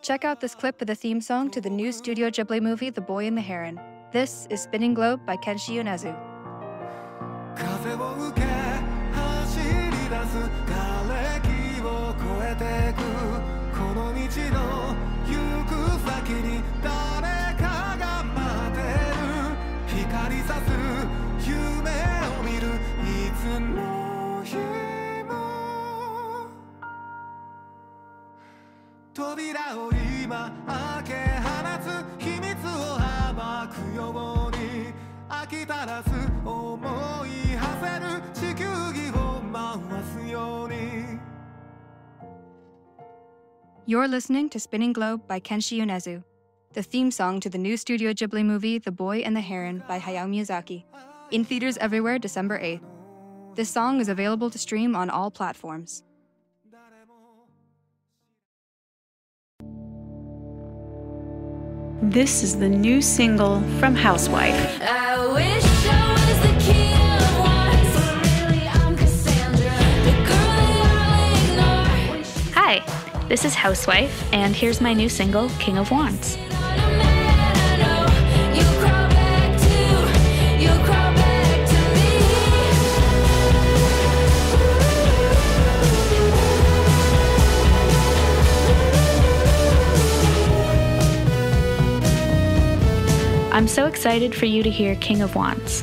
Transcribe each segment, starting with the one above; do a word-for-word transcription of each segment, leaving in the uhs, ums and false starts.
Check out this clip of the theme song to the new Studio Ghibli movie The Boy and the Heron. This is Spinning Globe by Kenshi Yonezu. 風を受け走り出す瓦礫を越えてくこの道の行く先に誰かが待ってる光さす夢を見るいつの日も扉を今開け放つ秘密を暴くように飽きたらす思い馳せる地球儀を回すように You're listening to Spinning Globe by Kenshi Yonezu, the theme song to the new Studio Ghibli movie The Boy and the Heron by Hayao Miyazaki, in theaters everywhere December eighth. This song is available to stream on all platforms. This is the new single from Housewife. I wish I was the king of wands, but really I'm Cassandra, the girl they all ignore. Hi, this is Housewife, and here's my new single, King of Wands. Not a man I know, you crawl back to, you crawl back to I'm so excited for you to hear King of Wands.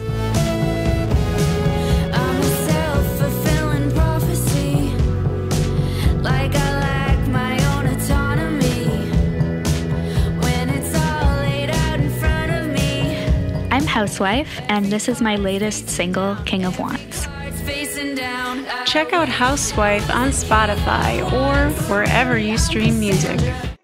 I'm a self-fulfilling prophecy, like I lack my own autonomy, when it's all laid out in front of me. I'm Housewife, and this is my latest single, King of Wands. Cards facing down. I- Check out Housewife on Spotify or wherever you stream music.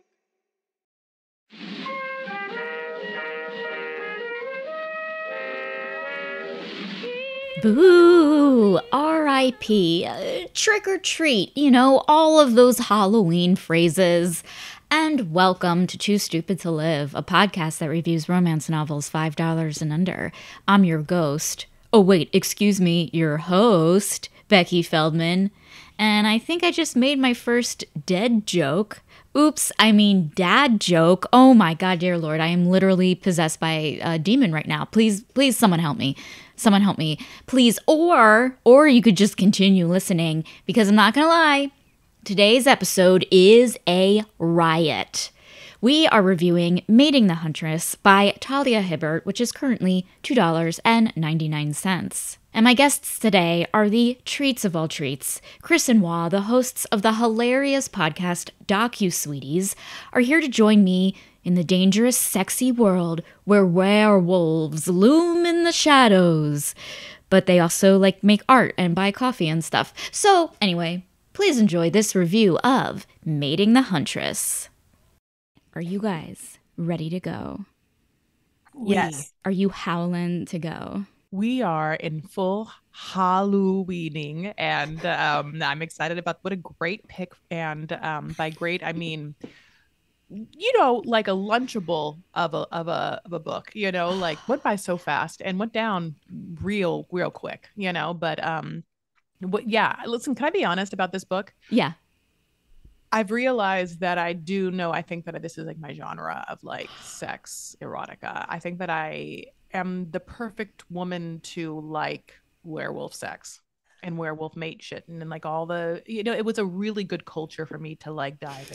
Boo! R I P Uh, trick or treat, you know, all of those Halloween phrases. And welcome to Too Stupid to Live, a podcast that reviews romance novels five dollars and under. I'm your ghost. Oh, wait, excuse me, your host, Becky Feldman. And I think I just made my first dead joke. Oops, I mean dad joke. Oh my god, dear Lord, I am literally possessed by a demon right now. Please, please, someone help me. Someone help me, please. Or, or you could just continue listening, because I'm not gonna lie, today's episode is a riot. We are reviewing Mating the Huntress by Talia Hibbert, which is currently two dollars and ninety-nine cents. And my guests today are the treats of all treats. Chris and Wah, the hosts of the hilarious podcast DocuSweeties, are here to join me in the dangerous, sexy world where werewolves loom in the shadows. But they also like make art and buy coffee and stuff. So anyway, please enjoy this review of Mating the Huntress. Are you guys ready to go? Yes. Are you howling to go? We are in full Halloweening, and um, I'm excited about what a great pick. And um, by great, I mean, you know, like a lunchable of a of a of a book. You know, like went by so fast and went down real real quick. You know, but um, what? Yeah, listen. Can I be honest about this book? Yeah. I've realized that I do know, I think that this is like my genre of like sex erotica. I think that I am the perfect woman to like werewolf sex and werewolf mate shit. And then like all the, you know, it was a really good culture for me to like dive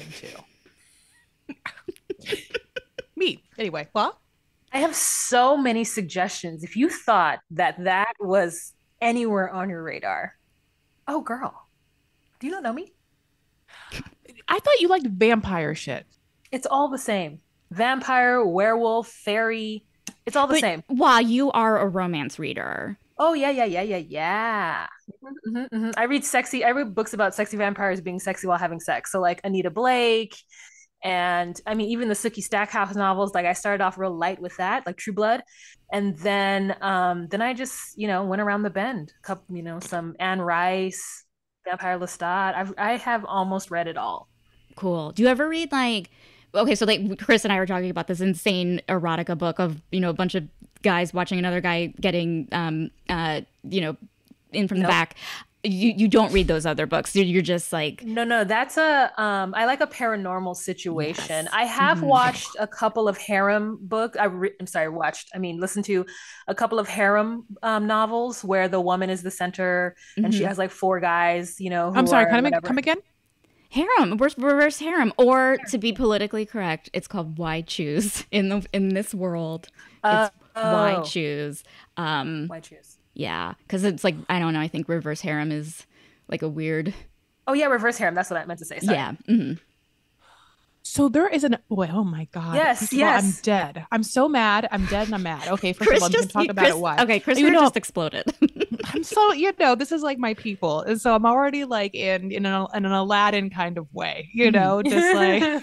into. Me. Anyway, well, I have so many suggestions. If you thought that that was anywhere on your radar, oh girl, do you not know me? I thought you liked vampire shit. It's all the same. Vampire, werewolf, fairy. It's all the But same. Wow, you are a romance reader. Oh yeah, yeah, yeah, yeah, yeah. Mhm, mhm, mhm. I read sexy. I read books about sexy vampires being sexy while having sex. So like Anita Blake, and I mean even the Sookie Stackhouse novels. Like I started off real light with that, like True Blood, and then um then I just you know went around the bend. Couple, you know, some Anne Rice, Vampire Lestat. I've I have almost read it all. Cool. Do you ever read like, okay, so like Chris and I were talking about this insane erotica book of, you know, a bunch of guys watching another guy getting, um, uh, you know, in from the Nope. back. you you don't read those other books. You're, you're just like No, no, that's a um I like a paranormal situation. Yes. I have Mhm. watched a couple of harem books. I re- I'm sorry, watched. I mean, listened to a couple of harem um, novels where the woman is the center and she Mhm. has like four guys, you know, who I'm sorry, are come, whatever. come again? harem, reverse, reverse harem, or to be politically correct, it's called why choose in the in this world. Uh, It's why oh. choose. Um, Why choose? yeah, because it's like I don't know. I think reverse harem is like a weird. Oh yeah, reverse harem. That's what I meant to say. Sorry. Yeah. Mhm. So there is an boy. Oh my god. Yes, First of all, I'm yes. dead. I'm so mad. I'm dead and I'm mad. Okay, first Chris of all, I'm just gonna talk he- about Chris, it. Why? Okay, Chris You know, just exploded. I'm so you know this is like my people, and so I'm already like in in an, in an Aladdin kind of way, you know, just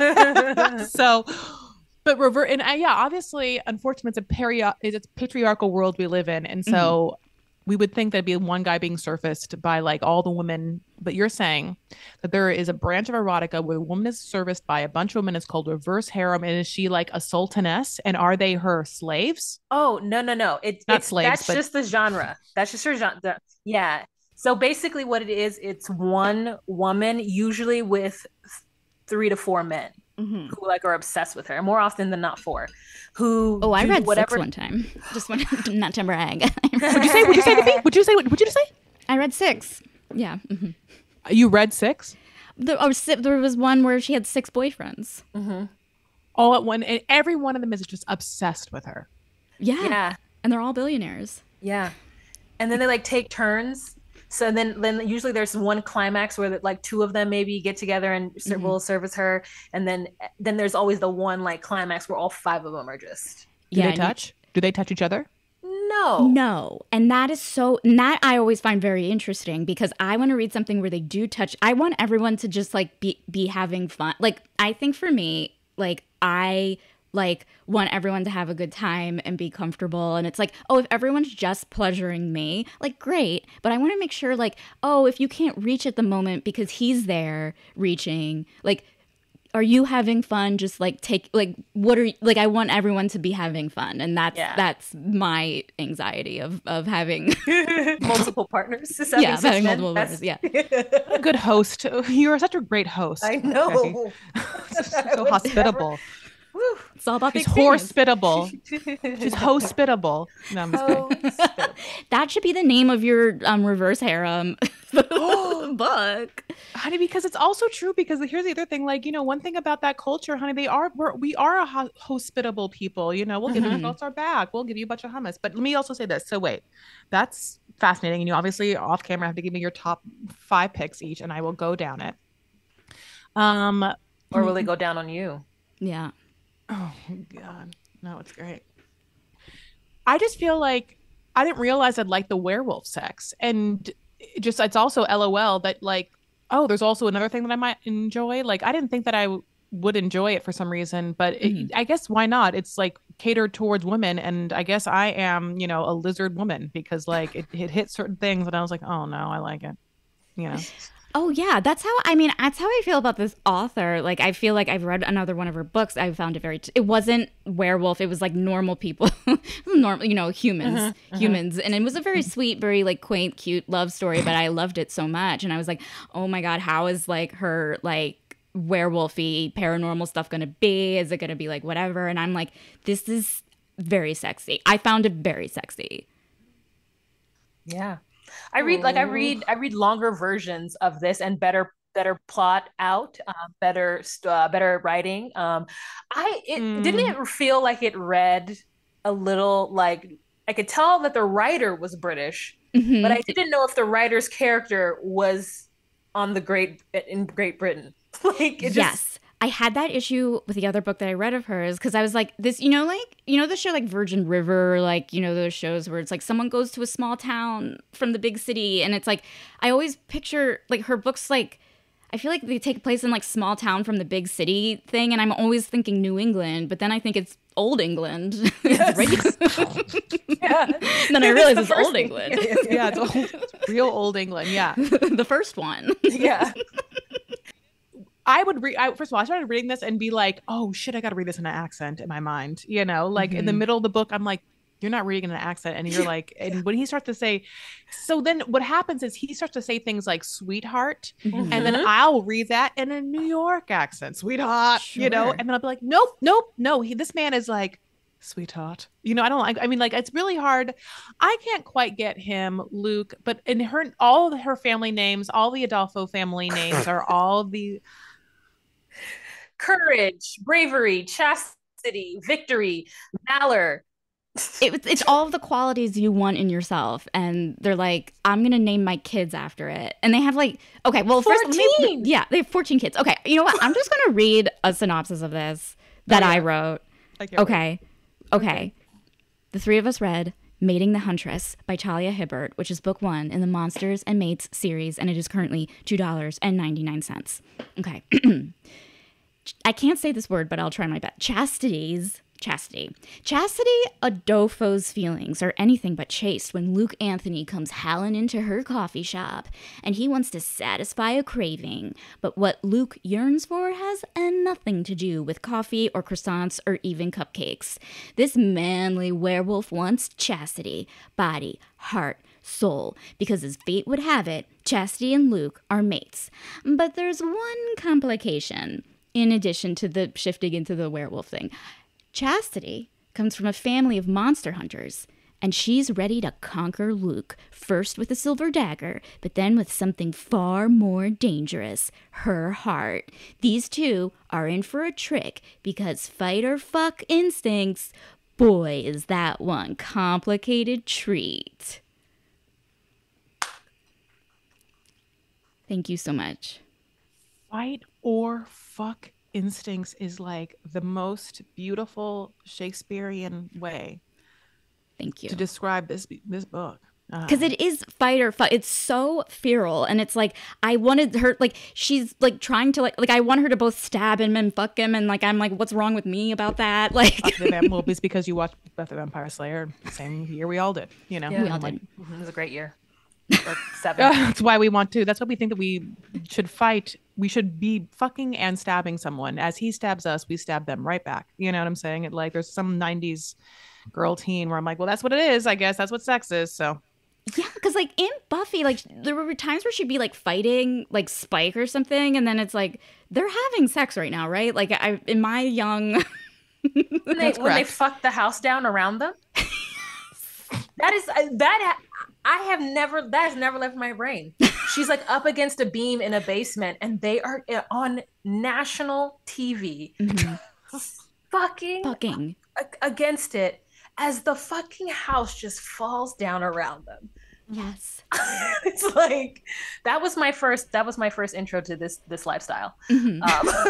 like so. But revert and uh, yeah, obviously, unfortunately, it's a peri- it's a patriarchal world we live in, and so we would think that'd be one guy being surfaced by like all the women. But you're saying that there is a branch of erotica where a woman is serviced by a bunch of women. It's called reverse harem, and is she like a sultaness? And are they her slaves? Oh no no no! It, Not it's slaves, that's but- just the genre. That's just her genre. Yeah. So basically, what it is, it's one woman, usually with three to four men Mhm. who like are obsessed with her. More often than not, four. Who? Oh, I do read whatever. six one time. Just one, not to brag. Would you say? Would you say to me? Would you say? What would you say? I read six. Yeah. Mhm. You read six There, oh, si- there was one where she had six boyfriends. Mm-hmm. all at one, and every one of them is just obsessed with her. Yeah. Yeah. And they're all billionaires. Yeah. And then they like take turns. So then, then usually there's one climax where like two of them maybe get together and ser- Mhm. will service her, and then then there's always the one like climax where all five of them are just Do yeah, they and you- touch? Do they touch each other? no, No. And that is so, and that I always find very interesting because I want to read something where they do touch. I want everyone to just like be, be having fun. Like, I think for me, like, I like want everyone to have a good time and be comfortable. And it's like, oh, if everyone's just pleasuring me, like, great. But I want to make sure, like, oh, if you can't reach at the moment because he's there reaching, like, are you having fun? Just like take like what are you, like I want everyone to be having fun, and that's Yeah. that's my anxiety of of having multiple partners. Is yeah six of having men? multiple That's- partners. Yeah, A good host. You're such a great host. I know. So hospitable. Woo. it's all about the She's experience. hospitable. She's hospitable. No, I'm just kidding. Hospitable. That should be the name of your um reverse harem book. Honey, because it's also true. Because here's the other thing, like you know, one thing about that culture, honey, they are we're, we are a ho- hospitable people. You know, we'll give you Mhm. across our back. We'll give you a bunch of hummus. But let me also say this. So wait, that's fascinating. And you obviously off camera have to give me your top five picks each, and I will go down it. Um, Or will they go down on you? Yeah. oh God, no, it's great. I just feel like I didn't realize I'd like the werewolf sex, and it just it's also LOL that like oh, there's also another thing that I might enjoy. Like I didn't think that I w- would enjoy it for some reason, but it, Mhm. I guess why not? It's like catered towards women, and I guess I am you know a lizard woman because like it, it hit certain things, and I was like, oh no, I like it. You know, Oh yeah, that's how I mean. That's how I feel about this author. Like I feel like I've read another one of her books. I found it very. It wasn't werewolf. It was like normal people, normal, you know, humans, humans, and it was a very sweet, very like quaint, cute love story. But I loved it so much, and I was like, oh my god, how is like her like werewolfy paranormal stuff gonna be? Is it gonna be like whatever? And I'm like, this is very sexy. I found it very sexy. Yeah. I read like I Oh. read I read longer versions of this and better better plot out, uh, better st- uh, better writing. Um, I it Mm. didn't it feel like it read a little like I could tell that the writer was British, Mhm. but I didn't know if the writer's character was on the great in Great Britain. Like it yes. just I had that issue with the other book that I read of hers because I was like, this, you know, like, you know, the show like Virgin River, like, you know, those shows where it's like someone goes to a small town from the big city. And it's like, I always picture like her books, like, I feel like they take place in like small town from the big city thing. And I'm always thinking New England, but then I think it's old England. It's right- yeah. And then I It's realize the it's first old thing. England. Yeah, yeah, yeah, it's, old, it's real old England. Yeah. The first one. yeah. I would read. I, first of all, I started reading this and be like, "Oh shit, I got to read this in an accent in my mind." You know, like in the Mhm. middle of the book, I'm like, you're not reading an accent, and you're like, and when he starts to say, so then what happens is he starts to say things like sweetheart, Mhm. and then I'll read that in a New York accent, sweetheart, you know, Sure. and then I'll be like, nope, nope, no, he, this man is like, sweetheart, you know, I don't like, I mean, like, it's really hard. I can't quite get him, Luke, but in her, all of her family names, all the Adolfo family names are all the Courage, bravery, chastity, victory, valor. It, it's all of the qualities you want in yourself, and they're like, I'm gonna name my kids after it, and they have like, okay, well, first, let me- fourteen. yeah, they have fourteen kids. Okay, you know what? I'm just gonna read a synopsis of this that Oh, yeah. I wrote. I can't Okay, okay. The three of us read Mating the Huntress by Talia Hibbert, which is book one in the Monsters and Mates series, and it is currently two dollars and ninety-nine cents. Okay. I can't say this word, but I'll try my best. Chastity's, chastity. Chastity Adofo's feelings are anything but chaste when Luke Anthony comes howling into her coffee shop, and he wants to satisfy a craving. But what Luke yearns for has nothing to do with coffee or croissants or even cupcakes. This manly werewolf wants chastity, body, heart, soul, because as fate would have it, Chastity and Luke are mates. But there's one complication. In addition to the shifting into the werewolf thing, Chastity comes from a family of monster hunters, and she's ready to conquer Luke, first with a silver dagger, but then with something far more dangerous, her heart. These two are in for a trick, because fight or fuck instincts, boy, is that one complicated treat. Thank you so much. fight or fuck instincts is like the most beautiful Shakespearean way Thank you. to describe this this book. Because it is fight or fuck. It's so feral, and it's like I wanted her, like she's like trying to like like I want her to both stab him and fuck him, and like I'm like, what's wrong with me about that? Like, Buffy the Vamp- well, it's because you watched Buffy the Vampire Slayer, same year we all did. You know, Yeah. we all I'm like, did. Mhm, It was a great year. Or seven. that's why we want to. That's why we think that we should fight. We should be fucking and stabbing someone. As he stabs us, we stab them right back. You know what I'm saying? It like there's some nineties girl teen where I'm like, well, that's what it is. I guess that's what sex is. So. Yeah, because like in Buffy, like there were times where she'd be like fighting like Spike or something, and then it's like they're having sex right now, right? Like I, in my young, when, they, when they correct. fuck the house down around them. That is uh, that I have never that has never left my brain. She's like up against a beam in a basement, and they are uh, on national T V, fucking fucking. a- against it as the fucking house just falls down around them. Yes. It's like that was my first that was my first intro to this this lifestyle. Mhm.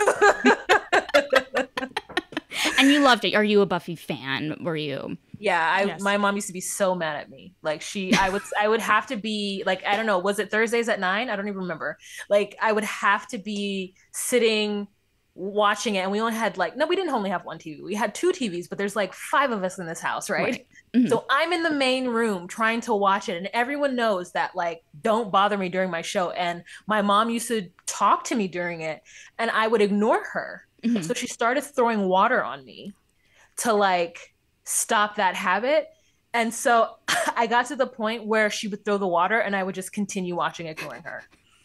Um, And you loved it. Are you a Buffy fan? Were you? Yeah, I Yes. my mom used to be so mad at me. Like she I would I would have to be like, I don't know, was it Thursdays at nine? I don't even remember. Like I would have to be sitting watching it, and we only had like no, we didn't only have one T V. We had two T Vs, but there's like five of us in this house, right? Right. Mhm. So I'm in the main room trying to watch it, and everyone knows that like don't bother me during my show. And my mom used to talk to me during it, and I would ignore her. Mhm. So she started throwing water on me to like stop that habit. And so I got to the point where she would throw the water and I would just continue watching, ignoring her.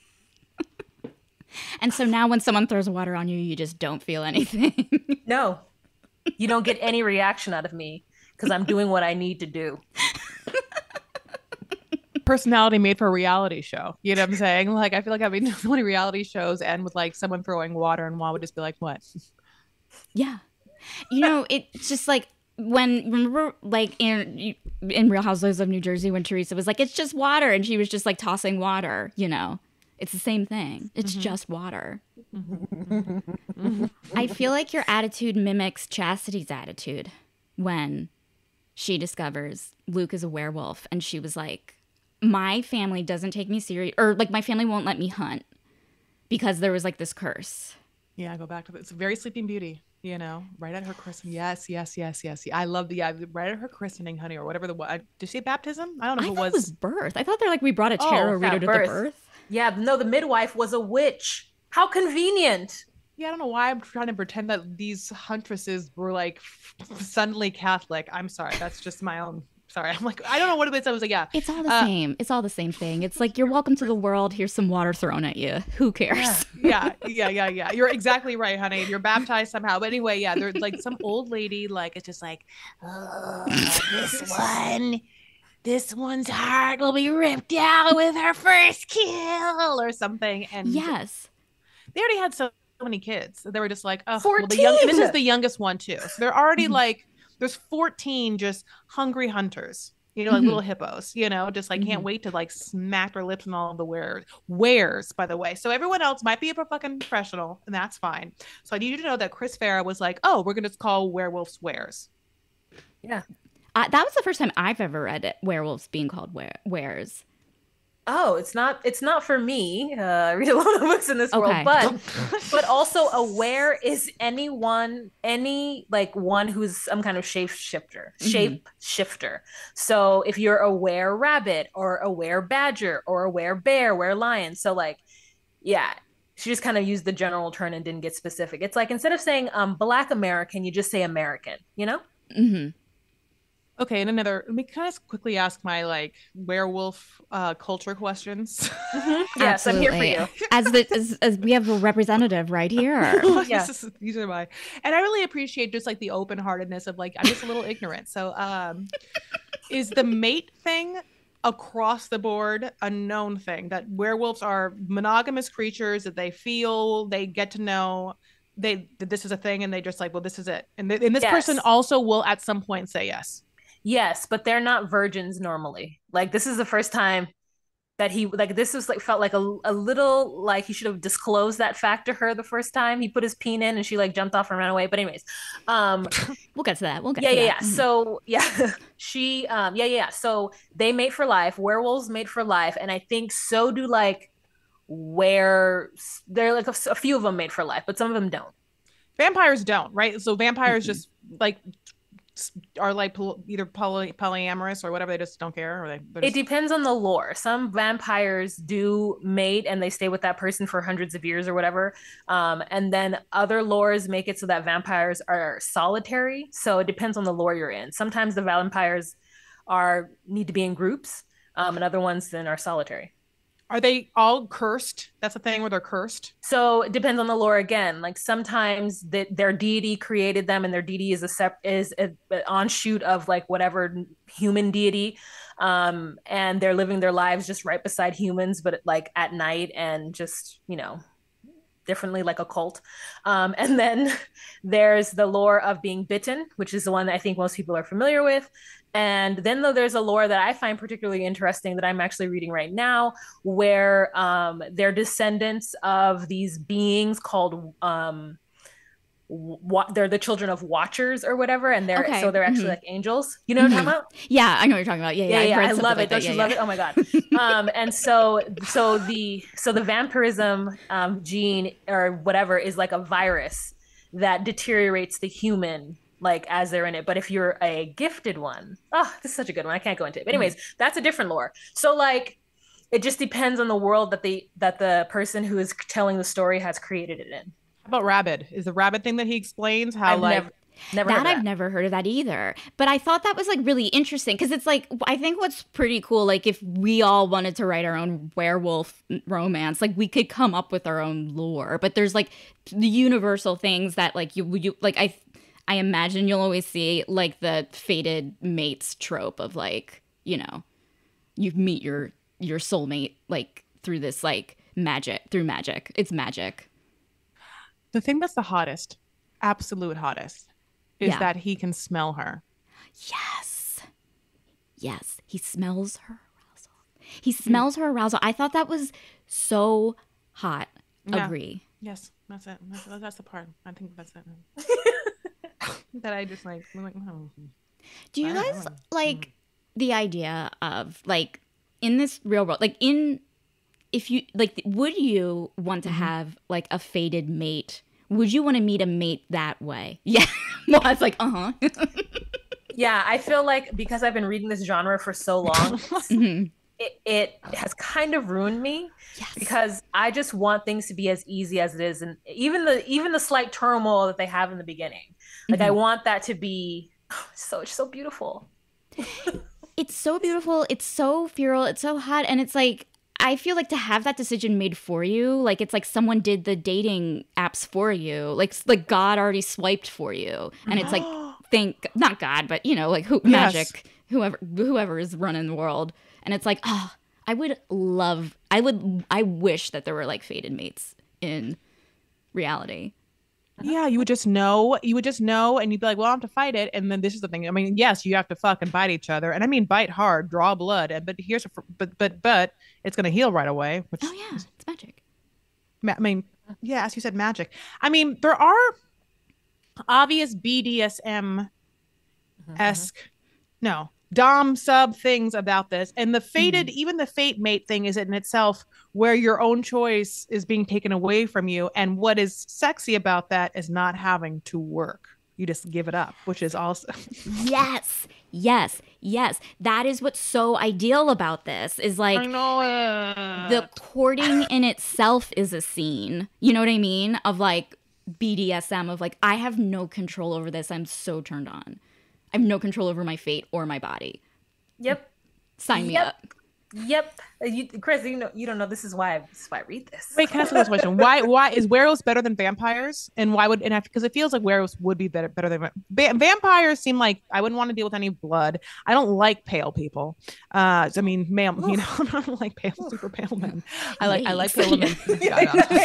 And so now when someone throws water on you, you just don't feel anything. No, you don't get any reaction out of me because I'm doing what I need to do. Personality made for a reality show. You know what I'm saying? Like, I feel like I've been so many reality shows end with like someone throwing water, and Juan would just be like, what? Yeah. You know, it's just like when, remember, like in in Real Housewives of New Jersey when Teresa was like, it's just water, and she was just like tossing water, you know? It's the same thing. It's Mm-hmm. just water. I feel like your attitude mimics Chastity's attitude when she discovers Luke is a werewolf, and she was like, my family doesn't take me serious, or like my family won't let me hunt because there was like this curse. Yeah, I go back to this. Very Sleeping Beauty, you know, right at her christening. Yes, yes, yes, yes. I love the, yeah, right at her christening, honey, or whatever the, I, did she say baptism? I don't know I if it thought was. it was birth. I thought they're like, we brought a Oh, tarot yeah, reader to birth. the birth. Yeah, no, the midwife was a witch. How convenient. Yeah, I don't know why I'm trying to pretend that these huntresses were like suddenly Catholic. I'm sorry. That's just my own. Sorry. I'm like, I don't know what it is. I was like, yeah. It's all the Uh, same. It's all the same thing. It's like, you're welcome to the world. Here's some water thrown at you. Who cares? Yeah, yeah, yeah, yeah. You're exactly right, honey. You're baptized somehow. But anyway, yeah, there's like some old lady, like, it's just like, oh, this one, this one's heart will be ripped out with her first kill or something. And Yes. they already had so many kids. They were just like, oh, well, fourteen. the young, and this is the youngest one too. So they're already Mm-hmm. like, there's fourteen just hungry hunters, you know, like Mhm. little hippos, you know, just like can't Mhm. wait to like smack their lips and all of the wares. Wares, by the way. So everyone else might be a fucking professional, and that's fine. So I need you to know that Chris Farah was like, oh, we're gonna call werewolves wares. Yeah. I, that was the first time I've ever read it, werewolves being called were- wares. Oh, it's not it's not for me. Uh, I read a lot of books in this Okay. world, but but also aware is anyone, any like one who's some kind of shape shifter, shape shifter. So if you're a were rabbit or a were badger or a were bear, were lion. So like, yeah, she just kind of used the general term and didn't get specific. It's like instead of saying um Black American, you just say American, you know? Mm-hmm. Okay, and another, let me kind of quickly ask my like werewolf uh, culture questions. Yes, I'm here for you. As the as, as we have a representative right here. Yeah. This is- these are my, and I really appreciate just like the open heartedness of like, I'm just a little ignorant. So, um, is the mate thing across the board a known thing that werewolves are monogamous creatures that they feel, they get to know, they that this is a thing, and they just like, well, this is it, and, th- and this Yes. person also will at some point say yes. Yes, but they're not virgins normally. Like this is the first time that he like this was like felt like a, a little like he should have disclosed that fact to her the first time he put his peen in and she like jumped off and ran away. But anyways, um We'll get to that. We'll get yeah, to yeah, that. yeah. Mhm. So yeah, she um yeah, yeah, yeah. So they mate for life, werewolves mate for life, and I think so do like where they're like a, a few of them mate for life, but some of them don't. Vampires don't, right? So vampires Mhm. just like s- are like poly- either poly- polyamorous or whatever. They just don't care, or they. they're It just- depends on the lore. Some vampires do mate and they stay with that person for hundreds of years or whatever. Um, and then other lores make it so that vampires are solitary. So it depends on the lore you're in. Sometimes the vampires are need to be in groups, um, and other ones then are solitary. Are they all cursed? That's the thing where they're cursed. So it depends on the lore again. Like sometimes the, their deity created them, and their deity is a sep- is a, an onshoot of like whatever human deity, um, and they're living their lives just right beside humans, but like at night and just you know differently like a cult. Um, and then there's the lore of being bitten, which is the one that I think most people are familiar with. And then though there's a lore that I find particularly interesting that I'm actually reading right now, where um, they're descendants of these beings called um, wa- they're the children of watchers or whatever, and they're Okay. so they're actually Mhm. like angels. You know what I'm Mhm. talking about? Yeah, I know what you're talking about. Yeah, yeah, Yeah, I've yeah, read I something love like it. Don't that. you Yeah, love yeah. it? Oh my god. Um, and so, so the so the vampirism um, gene or whatever is like a virus that deteriorates the human like as they're in it. But if you're a gifted one, oh, this is such a good one. I can't go into it. But anyways, that's a different lore. So like, it just depends on the world that the that the person who is telling the story has created it in. How about rabid? Is the rabid thing that he explains how I've like never never heard That of I've that. never heard of that either. But I thought that was like really interesting because it's like, I think what's pretty cool, like if we all wanted to write our own werewolf romance, like we could come up with our own lore. But there's like the universal things that like you, you like I, I imagine you'll always see like the fated mates trope of like, you know, you meet your your soulmate like through this like magic, through magic. It's magic. the thing that's the hottest, absolute hottest, is Yeah. that he can smell her. Yes. Yes. He smells her arousal. He smells her arousal. I thought that was so hot. Yeah. Agree. Yes, that's it. That's, that's the part. I think that's it. that I just like, I'm like oh. Do you I don't guys know. like the idea of like in this real world, like in, if you like, would you want to have like a fated mate? Would you want to meet a mate that way? Yeah. Well, I was like, uh huh. Yeah, I feel like because I've been reading this genre for so long, Mhm. it, it has kind of ruined me Yes. because I just want things to be as easy as it is, and even the even the slight turmoil that they have in the beginning, like I want that to be oh, so it's so beautiful. It's so beautiful. It's so feral. It's so hot. And it's like, I feel like to have that decision made for you, like it's like someone did the dating apps for you. Like like God already swiped for you. And it's like, thank, not God, but you know, like who, Yes. magic, whoever, whoever is running the world. And it's like, oh, I would love, I would, I wish that there were like fated mates in reality. Yeah, you would just know. You would just know, and you'd be like, "Well, I have to fight it." And then this is the thing. I mean, yes, you have to fucking bite each other, and I mean, bite hard, draw blood. And but here's, a, but but but it's gonna heal right away. Which Oh yeah, it's magic. I mean, yeah, as you said, magic. I mean, there are obvious B D S M esque, no, Dom sub things about this, and the fated, even the fate mate thing is in itself where your own choice is being taken away from you, and what is sexy about that is not having to work. You just give it up, which is also Yes, yes, yes. That is what's so ideal about this is like I know it. the courting in itself is a scene. You know what I mean? Of like B D S M, of like, I have no control over this. I'm so turned on. I have no control over my fate or my body. Yep. Sign me Yep. up. Yep. Uh, You, Chris, you know, you don't know. This is why I, this is why I read this. Wait, can I ask you this question? Why why is werewolves better than vampires? And why would and because it feels like werewolves would be better better than va- vampires seem like I wouldn't want to deal with any blood. I don't like pale people. Uh, I mean, male, you know, I don't like pale, super pale men. I like I like pale women. Yeah,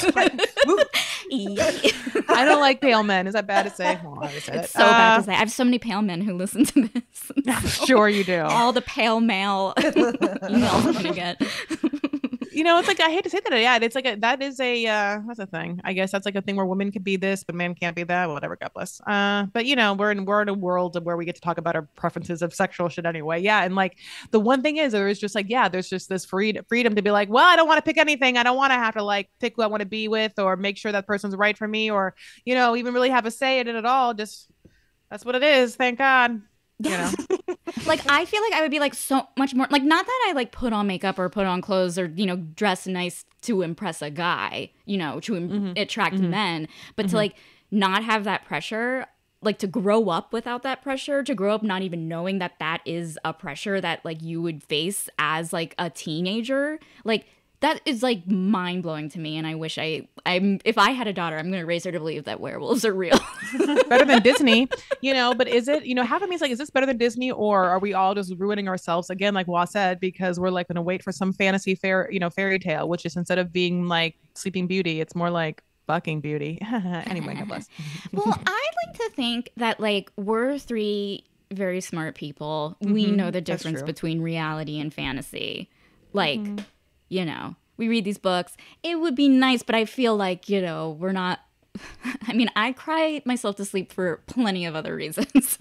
I don't like pale men. Is that bad to say? Well, I said It's it. so bad Uh, to say. I have so many pale men who listen to this. I'm sure you do. All the pale male emails I'm gonna get. You know, it's like I hate to say that. Yeah, it's like a, that is a uh, that's a thing. I guess that's like a thing where women can be this, but men can't be that. Whatever, God bless. Uh, but you know, we're in we're in a world where we get to talk about our preferences of sexual shit anyway. Yeah, and like the one thing is, there is just like yeah, there's just this freedom freedom to be like, well, I don't want to pick anything. I don't want to have to like pick who I want to be with or make sure that person's right for me or you know even really have a say in it at all. Just that's what it is. Thank God. You know. Like I feel like I would be like so much more like not that I like put on makeup or put on clothes or you know dress nice to impress a guy, you know, to im- Mm-hmm. attract Mm-hmm. men, but Mm-hmm. to like not have that pressure, like to grow up without that pressure, to grow up not even knowing that that is a pressure that like you would face as like a teenager, like that is like mind blowing to me. And I wish I, I'm, if I had a daughter, I'm going to raise her to believe that werewolves are real. Better than Disney, you know, but is it, you know, half of me is like, is this better than Disney or are we all just ruining ourselves again, like Wa said, because we're like going to wait for some fantasy fair, you know, fairy tale, which is instead of being like Sleeping Beauty, it's more like fucking beauty. Anyway, God bless. Well, I like to think that like we're three very smart people. We Mhm, know the that's difference true. between reality and fantasy. Like, you know, we read these books. It would be nice, but I feel like, you know, we're not. I mean, I cry myself to sleep for plenty of other reasons.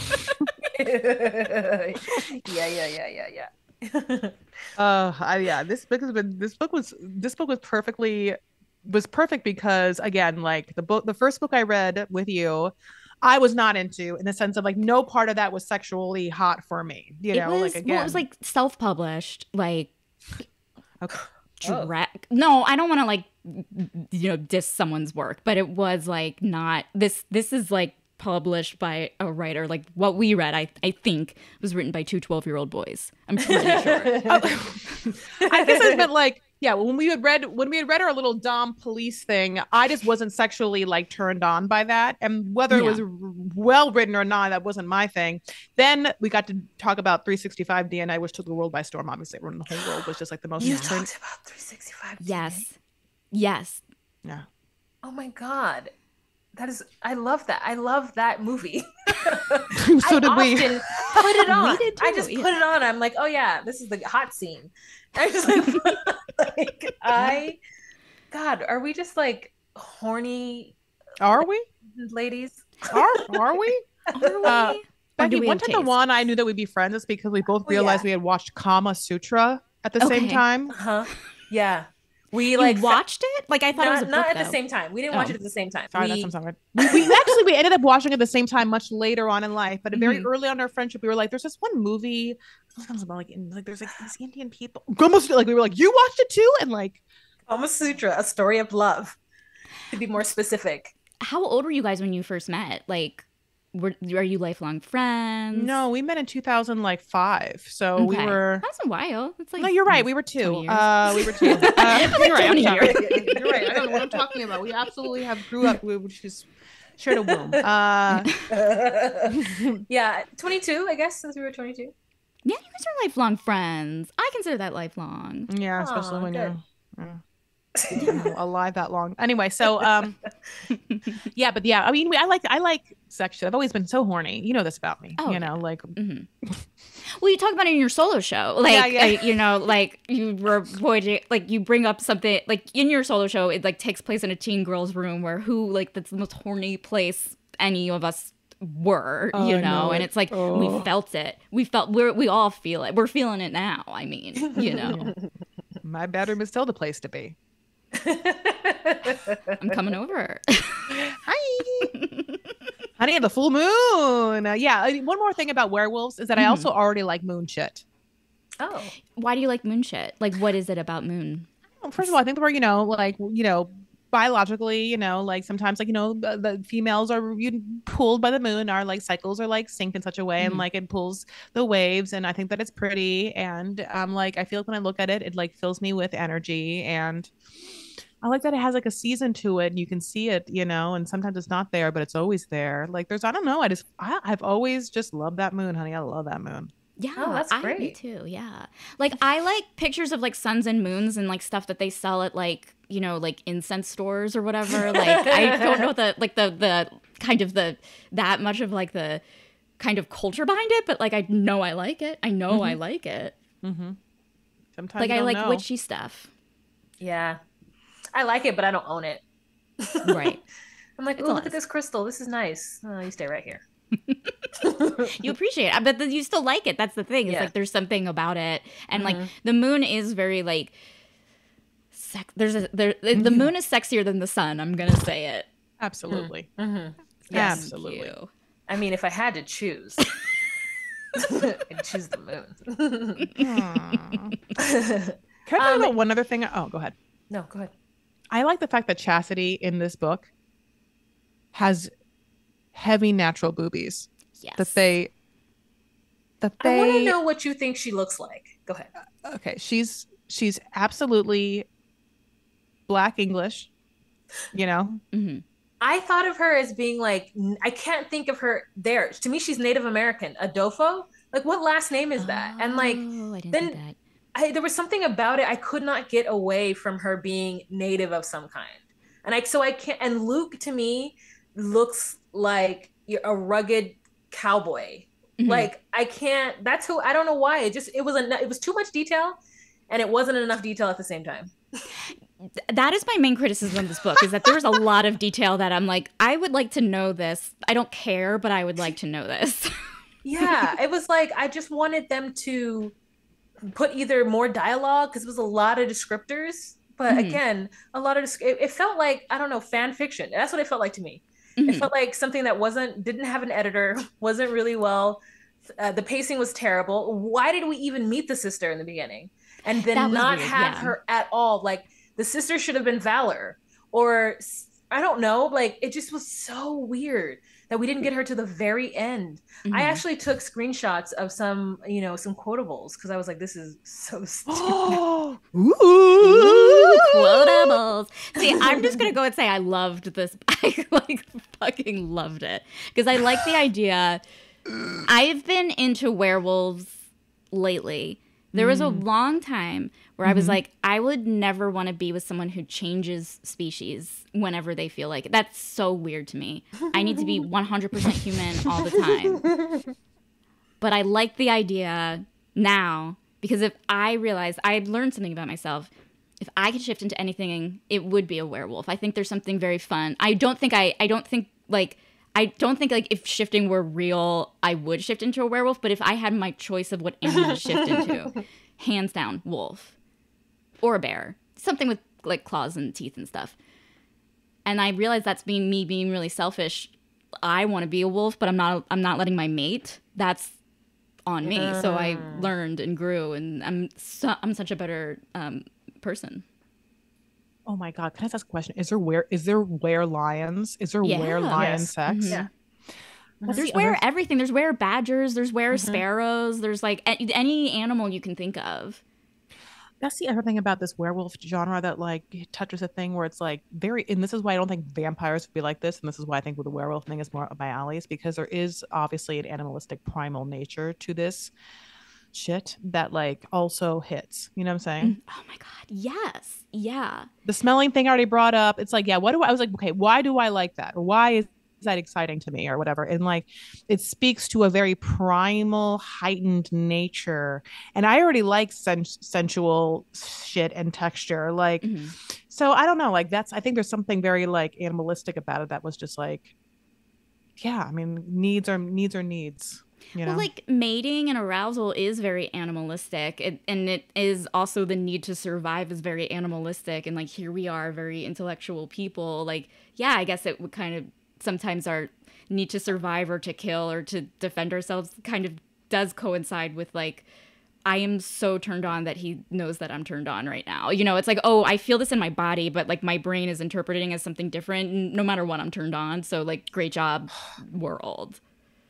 yeah, yeah, yeah, yeah, yeah. Uh, I, yeah, this book has been, this book was, this book was perfectly, was perfect because again, like the book, the first book I read with you, I was not into in the sense of like no part of that was sexually hot for me, you know, it was, like again, well, it was like self-published, like okay. dra- No, I don't want to like, you know, diss someone's work, but it was like not this. This is like published by a writer. Like what we read, I I think was written by two twelve-year-old boys. I'm pretty sure. Oh, I guess I meant like, yeah, when we had read when we had read our little Dom police thing, I just wasn't sexually like turned on by that. And whether it Yeah. was well written or not, that wasn't my thing. Then we got to talk about three sixty-five D N A, which took the world by storm. Obviously, everyone in the whole world was just like the most You turned- talked about three sixty-five. Yes, yes. Yeah. Oh my God. That is, I love that. I love that movie. So I did we. often put it on. did I too, just yeah. put it on. I'm like, oh yeah, this is the hot scene. I just like, like I, God, are we just like horny Are we? ladies? Are are we? Are we? Uh, Or do Becky, we one have time the taste? one I knew that we'd be friends is because we both Oh, realized yeah. we had watched Kama Sutra at the same Okay. time. Huh? Yeah. We You like watched it? Like I thought not, it was a book, not at though. the same time. We didn't Oh. watch it at the same time. Sorry, we, that's I'm sorry. We, we actually we ended up watching it at the same time much later on in life, but very Mhm. early on in our friendship, we were like, "There's this one movie, about like, in, like there's like these Indian people." Almost like we were like, "You watched it too?" And like, Kama Sutra, a story of love. To be more specific. How old were you guys when you first met? Like, were are you lifelong friends? no, we met in two thousand five, so we Okay. were. That's a while. It's like No, you're right. almost We were two. twenty years. Uh, we were two. Uh, you're right. I'm twenty sorry. years. You're right. I don't know what I'm talking about. We absolutely have grew up. We just shared a womb. Uh, Yeah, twenty-two, I guess, since we were twenty-two. Yeah, you guys are lifelong friends. I consider that lifelong. yeah, especially Aw, when good. you're. uh, alive that long. Anyway, so um yeah, but yeah, I mean, we, I like I like sex shit. I've always been so horny. You know this about me. Oh, you know, like hmm Well, you talk about it in your solo show, like Yeah, yeah. uh, you know, like you were avoiding, like you bring up something like in your solo show. It like takes place in a teen girl's room where who like that's the most horny place any of us were, Oh, you I know, know and it. it's like Oh. we felt it. We felt we're we all feel it. We're feeling it now. I mean, you know, my bedroom is still the place to be. I'm coming over. Hi. Honey, the full moon. Uh, yeah, I mean, one more thing about werewolves is that I Mhm. also already like moon shit. Oh. Why do you like moon shit? Like, what is it about moon? Well, first of all, I think we're, you know, like, you know, biologically, you know, like sometimes like, you know, the, the females are you, pulled by the moon. Our like cycles are like synced in such a way Mhm. and like it pulls the waves. And I think that it's pretty. And um, like, I feel like when I look at it, it like fills me with energy. And I like that it has like a season to it and you can see it, you know, and sometimes it's not there, but it's always there. Like there's, I don't know. I just, I, I've always just loved that moon, honey. I love that moon. Yeah, Oh, that's I, me great. too. Yeah, like I like pictures of like suns and moons and like stuff that they sell at like you know like incense stores or whatever. Like I don't know the like the the kind of the that much of like the kind of culture behind it, but like I know I like it. I know I like it. Mm-hmm. Sometimes Like you I don't like know. witchy stuff. Yeah. I like it, but I don't own it. Right. I'm like, It's oh, a look lot. at this crystal. This is nice. Oh, you stay right here. You appreciate it, but then you still like it. That's the thing. It's Yeah. like there's something about it, and like Mhm. the moon is very like. Sex, there's a there. The moon is sexier than the sun. I'm gonna say it. Absolutely. Mm-hmm. Yes. Thank Absolutely. you. I mean, if I had to choose, I'd choose the moon. Can I talk Um, about one other thing? Oh, go ahead. No, go ahead. I like the fact that Chastity in this book has heavy natural boobies. Yes. That they that I want to they know what you think she looks like. Go ahead. okay, she's she's absolutely black English, you know. hmm I thought of her as being like, n- I can't think of her there. To me, she's Native American. Adofo? Like, what last name is that? And like, oh, I didn't then- think that. I, there was something about it. I could not get away from her being native of some kind. And I, so I can't, and Luke to me looks like a rugged cowboy. Mhm. Like I can't, that's who, I don't know why. It just, it was, a, it was too much detail and it wasn't enough detail at the same time. Th- that is my main criticism of this book is that there's a lot of detail that I'm like, I would like to know this. I don't care, but I would like to know this. Yeah. It was like, I just wanted them to put either more dialogue because it was a lot of descriptors. But Mhm. again, a lot of, desc- it, it felt like, I don't know, fan fiction. That's what it felt like to me. Mhm. It felt like something that wasn't, didn't have an editor, wasn't really well. Uh, the pacing was terrible. Why did we even meet the sister in the beginning? And then That was not weird, have yeah. her at all. Like the sister should have been Valor or s- I don't know. Like it just was so weird that we didn't get her to the very end. I Mhm. actually took screenshots of some, you know, some quotables because I was like, this is so stupid. Ooh. Ooh, quotables. See, I'm just gonna go and say I loved this. I like fucking loved it because I like the idea. I've been into werewolves lately. There was a long time where I was like, I would never want to be with someone who changes species whenever they feel like it. That's so weird to me. I need to be one hundred percent human all the time. But I like the idea now because if I realize I've learned something about myself, if I could shift into anything, it would be a werewolf. I think there's something very fun. I don't think I, I don't think like, I don't think like if shifting were real, I would shift into a werewolf. But if I had my choice of what animal to shift into, hands down, wolf or a bear, something with like claws and teeth and stuff. And I realized that's being me being really selfish. I want to be a wolf, but I'm not. I'm not letting my mate. That's on me. Mm. So I learned and grew, and I'm su- I'm such a better um, person. Oh my God! Can I ask a question? Is there where is there where lions? Is there Yeah. where lion Yes. sex? Mm-hmm. Yeah. That's There's the where other- everything. There's where badgers. There's where Mm-hmm. sparrows. There's like a- any animal you can think of. That's the other thing about this werewolf genre that like touches a thing where it's like very, and this is why I don't think vampires would be like this, and this is why I think with the werewolf thing is more up my alley, is because there is obviously an animalistic primal nature to this shit that like also hits. You know what I'm saying? Oh my God. Yes. Yeah. The smelling thing I already brought up. It's like, yeah, what do I, I was like, okay, why do I like that? Or why is that exciting to me or whatever? And like, it speaks to a very primal, heightened nature. And I already like sen- sensual shit and texture. Like, Mm-hmm. so I don't know, like that's, I think there's something very like animalistic about it that was just like, yeah, I mean, needs are needs are needs. You know? Well, like mating and arousal is very animalistic, it, and it is also the need to survive is very animalistic. And like here we are, very intellectual people. Like, yeah, I guess it would kind of sometimes our need to survive or to kill or to defend ourselves kind of does coincide with like, I am so turned on that he knows that I'm turned on right now. You know, it's like, oh, I feel this in my body, but like my brain is interpreting as something different no matter what I'm turned on. So like, great job, world.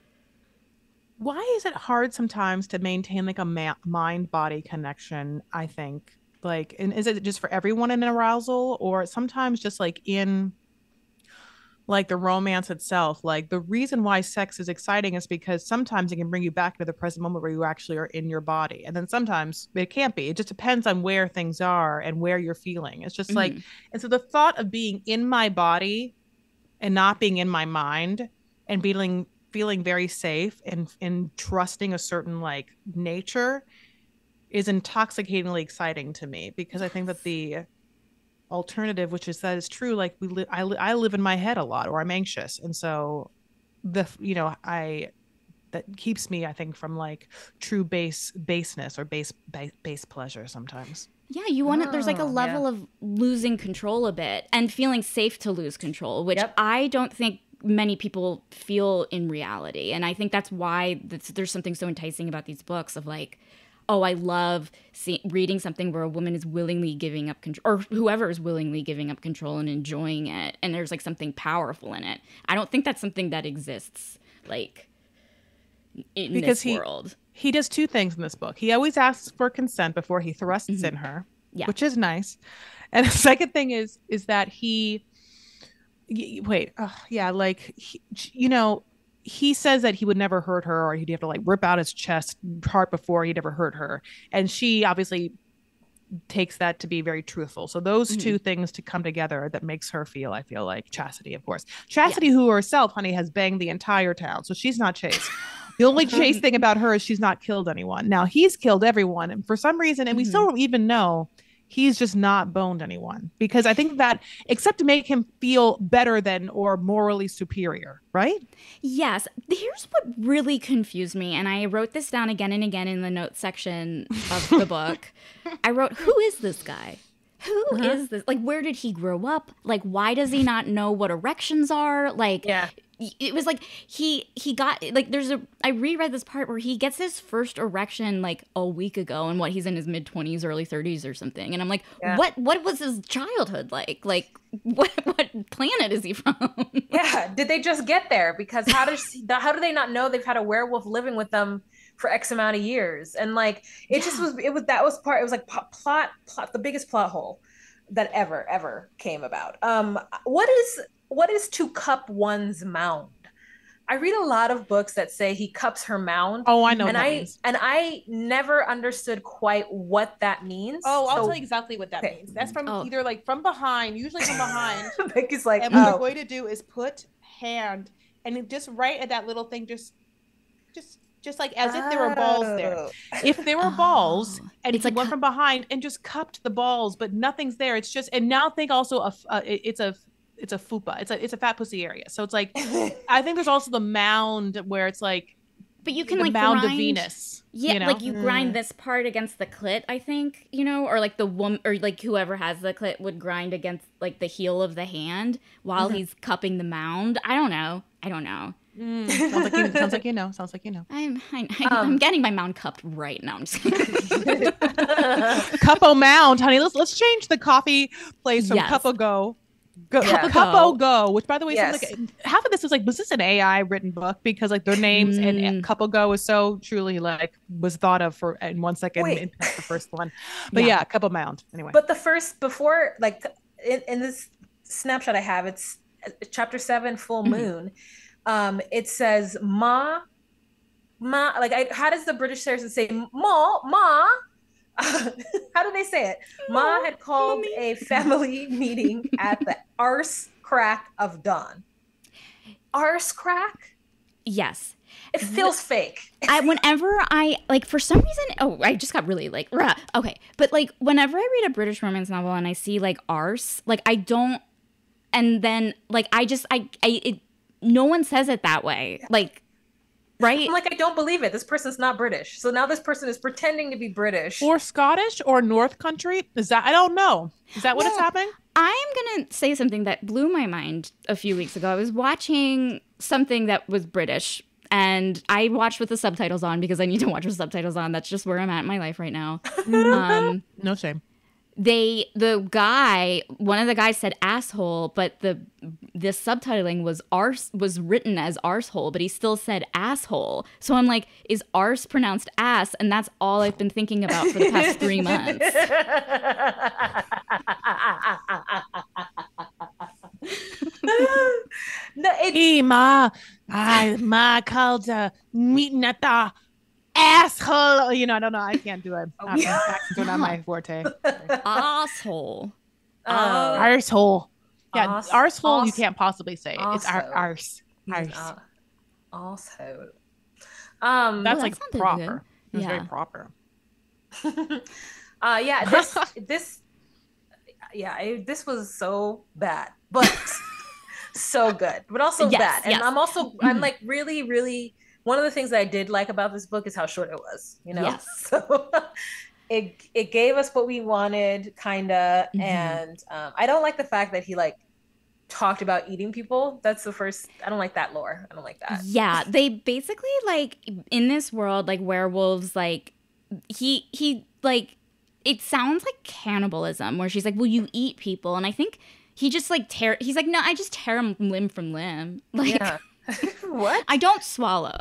Why is it hard sometimes to maintain like a ma- mind-body connection, I think? Like, and is it just for everyone in arousal, or sometimes just like in like the romance itself? Like the reason why sex is exciting is because sometimes it can bring you back to the present moment where you actually are in your body. And then sometimes it can't be. It just depends on where things are and where you're feeling. It's just mm-hmm. like, and so the thought of being in my body and not being in my mind and feeling feeling very safe and and trusting a certain like nature is intoxicatingly exciting to me, because I think that the alternative, which is that is true, like we li- I, li- I live in my head a lot, or I'm anxious, and so the you know I that keeps me, I think, from like true base baseness or base base, base pleasure sometimes. Yeah, you want to, oh, there's like a level yeah. of losing control a bit and feeling safe to lose control, which Yep. I don't think many people feel in reality. And I think that's why that's, there's something so enticing about these books of like, oh, I love see, reading something where a woman is willingly giving up control, or whoever is willingly giving up control and enjoying it. And there's like something powerful in it. I don't think that's something that exists like in because this he, world. He does two things in this book. He always asks for consent before he thrusts mm-hmm. in her, yeah. which is nice. And the second thing is, is that he, wait, uh, yeah, like, he, you know, he says that he would never hurt her, or he'd have to like rip out his chest heart before he'd ever hurt her. And she obviously takes that to be very truthful. So those mm-hmm. two things to come together that makes her feel, I feel like Chastity, of course. Chastity, yes. who herself, honey, has banged the entire town. So she's not chaste. The only chaste thing about her is she's not killed anyone. Now he's killed everyone. And for some reason, and we mm-hmm. still don't even know, he's just not boned anyone, because I think that except to make him feel better than or morally superior, right? Yes. Here's what really confused me. And I wrote this down again and again in the notes section of the book. I wrote, who is this guy? Who uh-huh. is this? Like, where did he grow up? Like, why does he not know what erections are? Like, yeah. It was like he he got like there's a I reread this part where he gets his first erection like a week ago, and what he's in his mid twenties, early thirties or something, and I'm like, yeah. what what was his childhood like? Like what what planet is he from? Yeah, did they just get there? Because how does how do they not know they've had a werewolf living with them for X amount of years? And like it yeah. just was it was that was part it was like plot plot the biggest plot hole that ever ever came about. Um, what is What is to cup one's mound? I read a lot of books that say he cups her mound. Oh, I know and what that I means. and I never understood quite what that means. Oh, I'll so, tell you exactly what that okay. means. That's from oh. either like from behind, usually from behind. Becky's like, and what oh. we're going to do is put hand and it just right at that little thing, just, just, just like as oh. if there were balls there. If there were oh. balls, and it's like one cu- from behind and just cupped the balls, but nothing's there. It's just, and now think also a, uh, it, it's a. It's a fupa. It's a it's a fat pussy area. So it's like, I think there's also the mound where it's like But you can the like mound grind, of Venus. Yeah, you know? like you Mm. grind this part against the clit, I think, you know, or like the woman, or like whoever has the clit would grind against like the heel of the hand while Mhm. he's cupping the mound. I don't know. I don't know. Mm, sounds like you. Sounds like you know. Sounds like you know. I'm I, I, Um, I'm getting my mound cupped right now. I'm just kidding. Cuppo Mound, honey. Let's let's change the coffee place from Yes. Cuppo Go. Go, Yeah. Cuppo Go, which by the way, sounds Yes. like half of this is like, was this an A I written book? Because like their names Mm. and Cuppo Go is so truly like was thought of for in one second Wait. in the first one. But Yeah. yeah, Cuppo Mound. Anyway, But the first, before, like in, in this snapshot I have, it's uh, chapter seven, full Mhm. moon. Um, it says ma, ma. Like, I, how does the British person say ma, ma? How do they say it? Ma had called mommy. a family meeting at the arse crack of dawn. Arse crack? Yes. It feels fake. I whenever I like for some reason oh I just got really like rah, okay but like whenever I read a British romance novel and I see like arse, like I don't, and then like I just I I it, no one says it that way, like, right? I'm like, I don't believe it. This person's not British. So now this person is pretending to be British. or Scottish or North Country. Is that, I don't know. Is that what it's Well, happening? I'm gonna say something that blew my mind a few weeks ago. I was watching something that was British, and I watched with the subtitles on because I need to watch with subtitles on. That's just where I'm at in my life right now. um, No shame. they the guy one of the guys said asshole, but the this subtitling was arse was written as arsehole, but he still said asshole. So I'm like, is arse pronounced ass? And that's all I've been thinking about for the past three months. No, it's Hey, ma, I ma called uh, meeting at the asshole. You know, I don't know. I can't do it. I'm, yeah. accents are not my forte. Asshole. uh, Arsehole. Yeah, Arse- arsehole. You arse- can't possibly say it. It's ar- arsehole. arse. he's Arse. uh, asshole. Um, That's that like sounded proper. good. It was Yeah. very proper. uh, yeah, this, this, yeah, it, this was so bad, but so good, but also Yes, bad. And yes. I'm also, I'm like really, really. One of the things that I did like about this book is how short it was. You know, Yes. so it it gave us what we wanted, kinda. Mhm. And um, I don't like the fact that he like talked about eating people. That's the first. I don't like that lore. I don't like that. Yeah, they basically like in this world, like werewolves, like he he like it sounds like cannibalism, where she's like, "Will you eat people?" And I think he just like tear. He's like, "No, I just tear them limb from limb. Like Yeah. What? I don't swallow."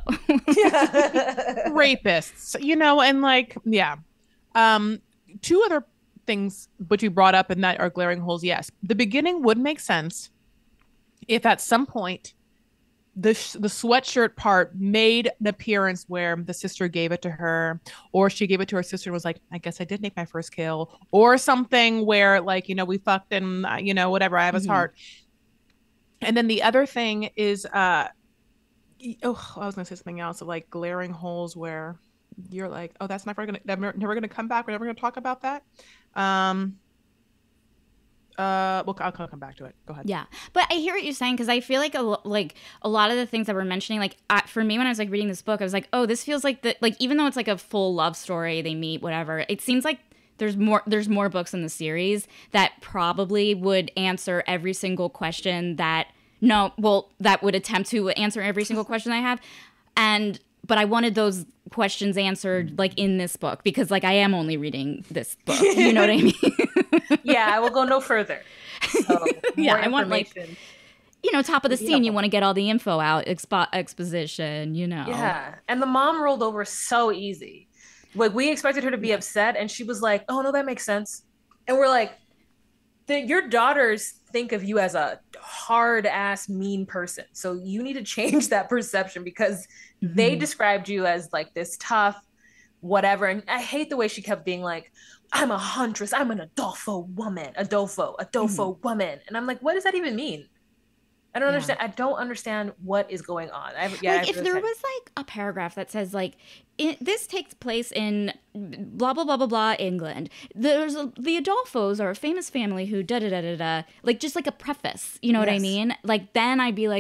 Yeah. Rapists, you know, and like, yeah. Um, two other things which you brought up and that are glaring holes. Yes, the beginning would make sense if at some point the sh- the sweatshirt part made an appearance where the sister gave it to her, or she gave it to her sister and was like, I guess I did make my first kill, or something where like, you know, we fucked and uh, you know, whatever, I have his Mhm. heart. And then the other thing is, uh, y- oh, I was gonna say something else of like glaring holes where you're like, oh, that's never gonna, never, never gonna come back. We're never gonna talk about that. Um, uh, well, I'll, I'll come back to it. Go ahead. Yeah, but I hear what you're saying, because I feel like a lo- like a lot of the things that we're mentioning, like I, for me when I was like reading this book, I was like, oh, this feels like the like even though it's like a full love story, they meet, whatever. It seems like there's more there's more books in the series that probably would answer every single question that no, well, that would attempt to answer every single question I have, and but I wanted those questions answered like in this book, because like I am only reading this book. You know what I mean? Yeah, I will go no further. So, Yeah, more I want, like, information. You know, top of the Yeah. scene, you want to get all the info out, expo- exposition, you know. Yeah, and the mom rolled over so easy. Like we expected her to be upset, and she was like, "Oh no, that makes sense." And we're like, the, "Your daughters think of you as a hard ass mean person, so you need to change that perception, because they Mhm. described you as like this tough, whatever." And I hate the way she kept being like, "I'm a huntress. I'm an Adofo woman. Adofo, Adofo woman." And I'm like, what does that even mean? I don't Yeah. understand. I don't understand what is going on. I, yeah, Like, I if really there had- was, like, a paragraph that says, like, it, this takes place in blah, blah, blah, blah, blah, England. There's a, the Adolfos are a famous family who da-da-da-da-da. Like, just like a preface, you know what I Yes. mean? Like, then I'd be like,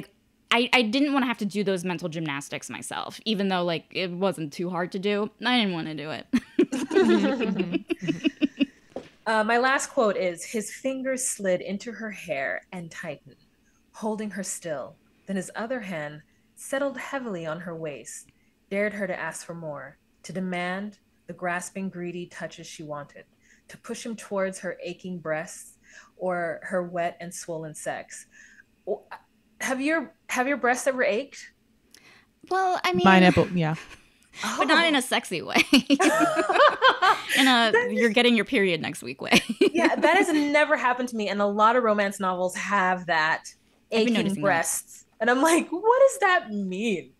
I, I didn't want to have to do those mental gymnastics myself, even though like it wasn't too hard to do. I didn't want to do it. uh, my last quote is, his fingers slid into her hair and tightened, holding her still. Then his other hand settled heavily on her waist, dared her to ask for more, to demand the grasping, greedy touches she wanted, to push him towards her aching breasts or her wet and swollen sex. Have your have your breasts ever ached? Well, I mean, My nipple, yeah. but not in a sexy way. In a you're getting your period next week way. Yeah, that has never happened to me, and a lot of romance novels have that aching breasts. That. And I'm like, what does that mean?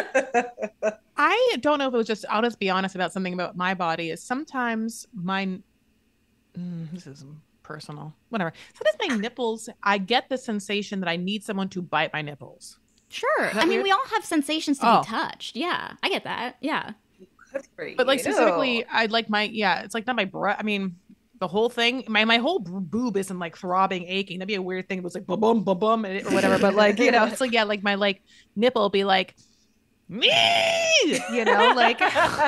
I don't know if it was just, I'll just be honest about something about my body, is sometimes my, mm, this is personal, whatever. Sometimes my nipples, I get the sensation that I need someone to bite my nipples. Sure. I mean, we all have sensations to oh. be touched. Yeah, I get that. Yeah. But like specifically, I like my, yeah, it's like not my breath. I mean, the whole thing, my my whole boob isn't like throbbing, aching. That'd be a weird thing. It was like bum bum bum bum or whatever. But like, you know, it's like, yeah, like my like nipple be like, me, you know, like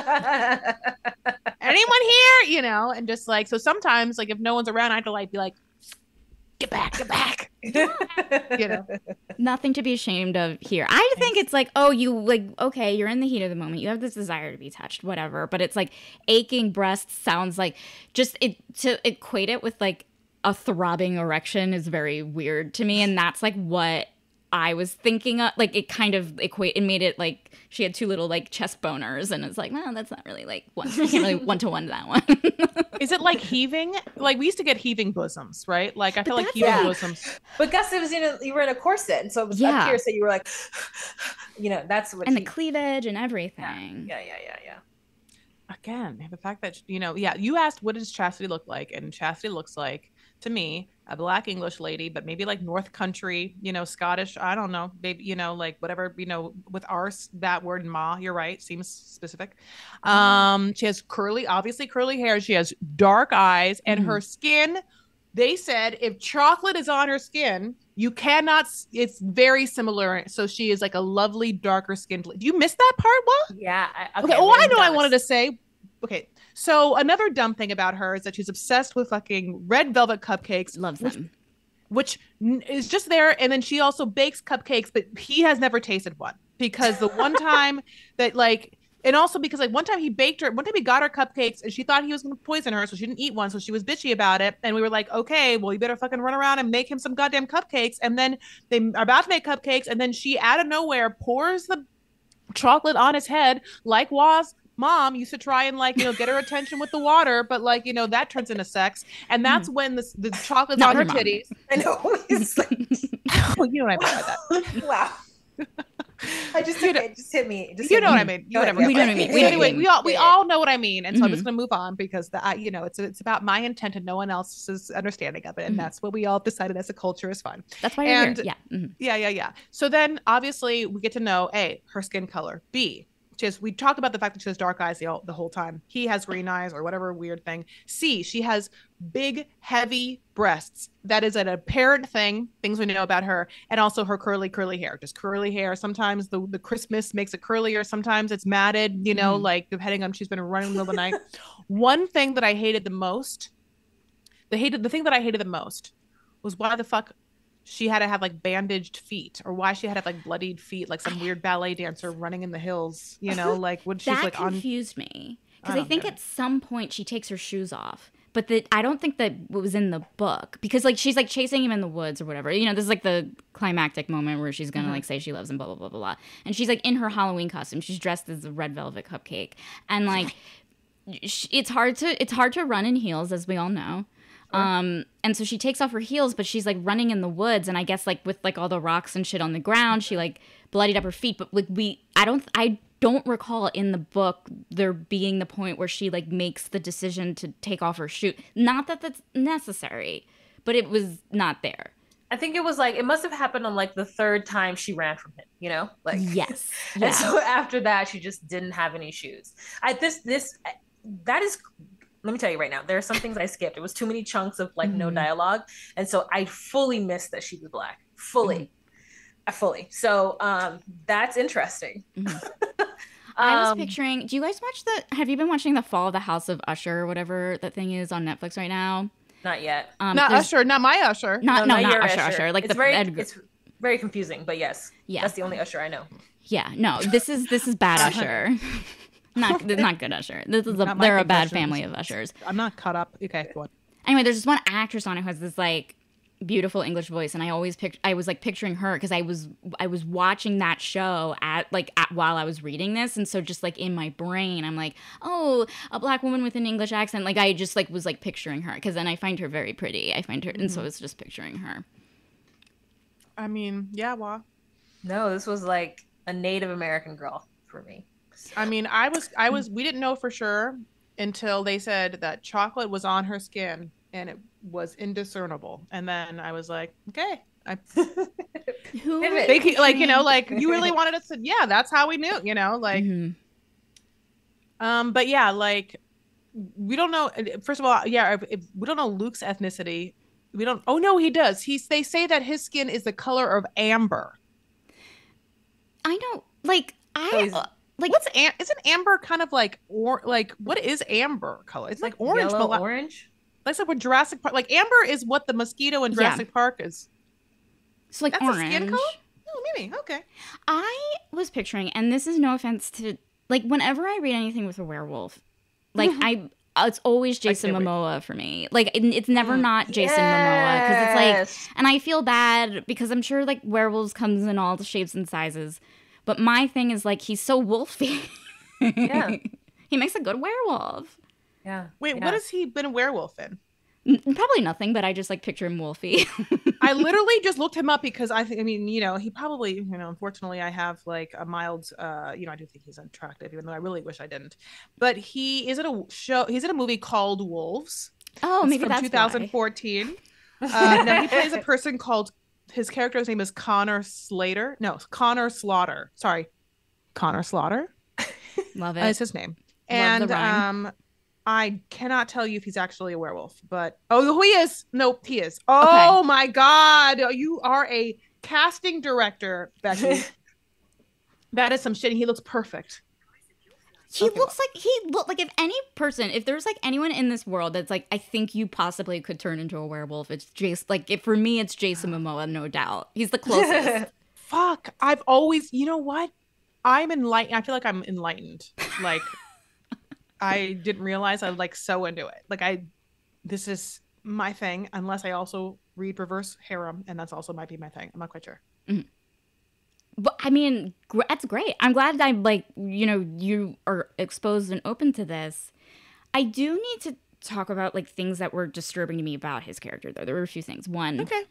anyone here, you know, and just like, so sometimes like if no one's around, I have to like be like, get back, get back, you know. Nothing to be ashamed of here. I think it's like, oh, you like, okay, you're in the heat of the moment. You have this desire to be touched, whatever. But it's like aching breasts sounds like just it to equate it with like a throbbing erection is very weird to me. And that's like what I was thinking of. Like it kind of equate, it made it like she had two little like chest boners. And it's like, well, that's not really like one. I can't really one to one that one. Is it like heaving? Like we used to get heaving bosoms, right? Like I feel But like that's heaving yeah. bosoms. But Gus, it was in a, you were in a corset, and so it was Yeah. up here, so you were like, you know, that's what. And he, the cleavage and everything. yeah, yeah, yeah, yeah. Again, the fact that, you know, yeah, you asked what does chastity look like? And chastity looks like, to me, a Black English lady, but maybe like North Country, you know, Scottish, I don't know, maybe, you know, like whatever, you know, with ours, that word ma, you're right, seems specific. Um, she has curly, obviously curly hair. She has dark eyes, and her skin, they said if chocolate is on her skin, you cannot, it's very similar. So she is like a lovely, darker skinned. Do you miss that part, Wa? Yeah. I, Okay. okay Oh, I know. I Gus. wanted to say. Okay. So another dumb thing about her is that she's obsessed with fucking red velvet cupcakes. Loves which, them. Which is just there, and then she also bakes cupcakes, but he has never tasted one because the one time that like. And also because like one time he baked her, one time he got her cupcakes and she thought he was going to poison her. So she didn't eat one. So she was bitchy about it. And we were like, okay, well, you better fucking run around and make him some goddamn cupcakes. And then they are about to make cupcakes. And then she out of nowhere pours the chocolate on his head like Wa's mom used to try and like, you know, get her attention with the water. But like, you know, that turns into sex. And that's mm. when the, the chocolate's Not on her your titties. I know. It's like, well, you know what I mean by that. wow. I just took it. Just hit me. Just you hit know me. what I mean. You whatever. We know what I mean. We, anyway, we all we Yeah. all know what I mean, and so Mm-hmm. I'm just gonna move on because the I, you know it's it's about my intent and no one else's understanding of it, and Mm-hmm. that's what we all decided as a culture is fine. That's why you're And here. Yeah. Mhm. yeah, yeah, yeah. So then obviously we get to know A, her skin color, B, just we talk about the fact that she has dark eyes the, all, the whole time. He has green eyes or whatever weird thing. C, she has big, heavy breasts. That is an apparent thing, things we know about her. And also her curly, curly hair, just curly hair. Sometimes the, the crispness makes it curlier. Sometimes it's matted, you know, mm. like depending on she's been running in the middle of the night. One thing that I hated the most, the hated the thing that I hated the most was why the fuck she had to have like bandaged feet, or why she had to have like bloodied feet, like some weird ballet dancer running in the hills, you know, like when she's that like on. confused me because I I, think get it. at some point she takes her shoes off, but that I don't think that was in the book because like she's like chasing him in the woods or whatever. You know, this is like the climactic moment where she's gonna mm-hmm. like say she loves him, blah blah blah blah blah, and she's like in her Halloween costume. She's dressed as a red velvet cupcake, and like it's hard to it's hard to run in heels, as we all know. Um, and so she takes off her heels, but she's like running in the woods, and I guess like with like all the rocks and shit on the ground, she like bloodied up her feet. But like we, I don't, I don't recall in the book there being the point where she like makes the decision to take off her shoe. Not that that's necessary, but it was not there. I think it was like, it must have happened on like the third time she ran from him, you know? Like, yes. And Yeah. so after that, she just didn't have any shoes. I, this, this, that is, let me tell you right now, there are some things I skipped. It was too many chunks of like mm-hmm. no dialogue. And so I fully missed that she was Black. Fully. Mm-hmm. fully. So um, that's interesting. Mm-hmm. I was Um, picturing. Do you guys watch the? Have you been watching the Fall of the House of Usher or whatever that thing is on Netflix right now? Not yet. Um, not there's- Usher, not my Usher. Not no, not not your Usher, Usher. Like it's the very, Edgar- it's very confusing, but yes, Yeah. that's the only Usher I know. Yeah, no, this is this is bad Usher. not not good Usher. This is a, Not my they're a bad confessions. family of Ushers. I'm not caught up. Okay, go on. Anyway, there's this one actress on it who has this like beautiful English voice, and I always picked. I was like picturing her because I was I was watching that show at like at, while I was reading this, and so just like in my brain, I'm like, oh, a black woman with an English accent. Like I just like was like picturing her because then I find her very pretty. I find her, mm-hmm. and so I was just picturing her. I mean, yeah, well. No, this was like a Native American girl for me. I mean, I was, I was, we didn't know for sure until they said that chocolate was on her skin and it was indiscernible. And then I was like, okay, I, Who? they, keep- like, you know, like you really wanted us to, yeah, that's how we knew, you know, like, Mhm. um, but yeah, like we don't know. First of all, yeah, if, if we don't know Luke's ethnicity. We don't, oh no, he does. He's, they say that his skin is the color of amber. I don't like. So I he's- uh, like. What's am- isn't amber kind of like or like what is amber color? It's like orange, Yellow, but like, orange. like so when Jurassic Park, like amber is what the mosquito in Yeah. Jurassic Park is. It's like That's orange. a skin color. Oh, maybe okay. I was picturing, and this is no offense to, like, whenever I read anything with a werewolf, like, I, it's always Jason can't wait. Momoa for me. Like, it- it's never Mm. not Jason Momoa, because it's Yes. like, and I feel bad, because I'm sure, like, werewolves comes in all the shapes and sizes, but my thing is, like, he's so wolfy. Yeah. He makes a good werewolf. Yeah. Wait, yeah. what has he been a werewolf in? N- Probably nothing, but I just, like, picture him wolfy. I literally just looked him up because I think, I mean, you know, he probably, you know, unfortunately, I have like a mild, uh, you know, I do think he's attractive, even though I really wish I didn't. But he is in a show. He's in a movie called Wolves. Oh, It's maybe from that's two thousand fourteen. Uh, now he plays a person called. His character's name is Connor Slater. No, Connor Slaughter. Sorry, Connor Slaughter. Love Uh, it. is his name. the And rhyme. um, I cannot tell you if he's actually a werewolf, but oh, who he is? Nope, he is. Oh my God, you are a casting director, Becky. That is some shit. He looks perfect. He Okay, looks like he look like if any person, if there's like anyone in this world that's like, I think you possibly could turn into a werewolf. It's Jason. Like if for me, it's Jason Momoa, no doubt. He's the closest. Fuck, I've always, you know what? I'm enlightened. I feel like I'm enlightened. Like I didn't realize I was like so into it. Like I, this is my thing. Unless I also read reverse harem, and that's also might be my thing. I'm not quite sure. But I mean, gr- that's great. I'm glad that I'm like, you know, you are exposed and open to this. I do need to talk about like things that were disturbing to me about his character, though. There were a few things. One, Okay.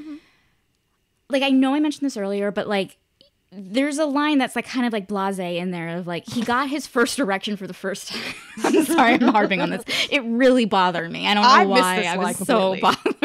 like I know I mentioned this earlier, but like there's a line that's like kind of like blasé in there of like he got his first erection for the first time. I'm sorry, I'm harping on this. It really bothered me. I don't know I missed why this I line was so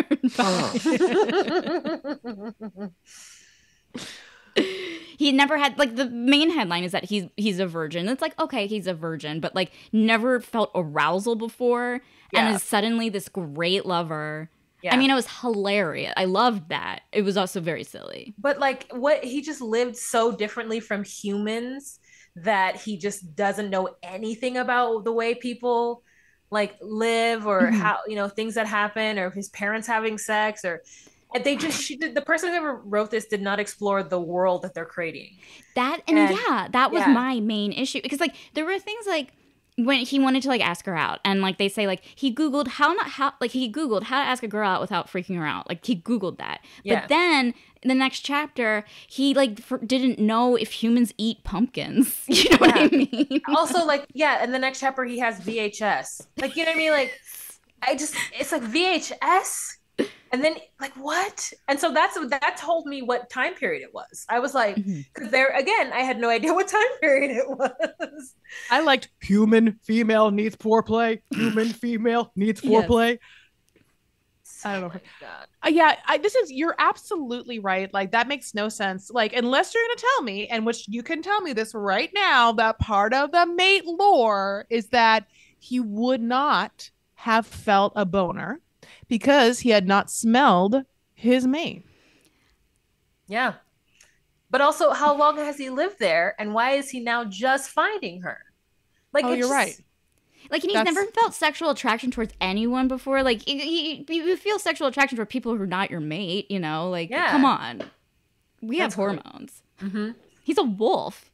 completely. bothered by it. He never had like the main headline is that he's he's a virgin. It's like okay, he's a virgin, but like never felt arousal before, Yeah. and is suddenly this great lover. Yeah. I mean, it was hilarious. I loved that. It was also very silly. But like what he just lived so differently from humans that he just doesn't know anything about the way people like live or Mhm. how, you know, things that happen or his parents having sex or and they just she did the person who ever wrote this did not explore the world that they're creating. That and, And- yeah, that was yeah. my main issue because like there were things like when he wanted to like ask her out and like they say like he googled how not how like he googled how to ask a girl out without freaking her out, like he googled that. Yeah. But then in the next chapter he like for, didn't know if humans eat pumpkins. You know what I mean? Also like yeah, in the next chapter he has V H S. Like you know what I mean? Like I just it's like V H S and then like what? And so that's that told me what time period it was. I was like Mhm. because there again I had no idea what time period it was. I liked human female needs foreplay. Human female needs Yes. foreplay. I don't know. Oh my God. Uh, yeah, I, this is you're absolutely right. Like that makes no sense. Like unless you're gonna tell me, and which you can tell me this right now, that part of the mate lore is that he would not have felt a boner because he had not smelled his mate. Yeah. But also, how long has he lived there, and why is he now just finding her? Like, Oh, it's you're just- right. Like, and he's That's- never felt sexual attraction towards anyone before. Like, you, you, you feel sexual attraction for people who are not your mate, you know? Like, Yeah. come on. We That's have great. hormones. Mm-hmm. He's a wolf.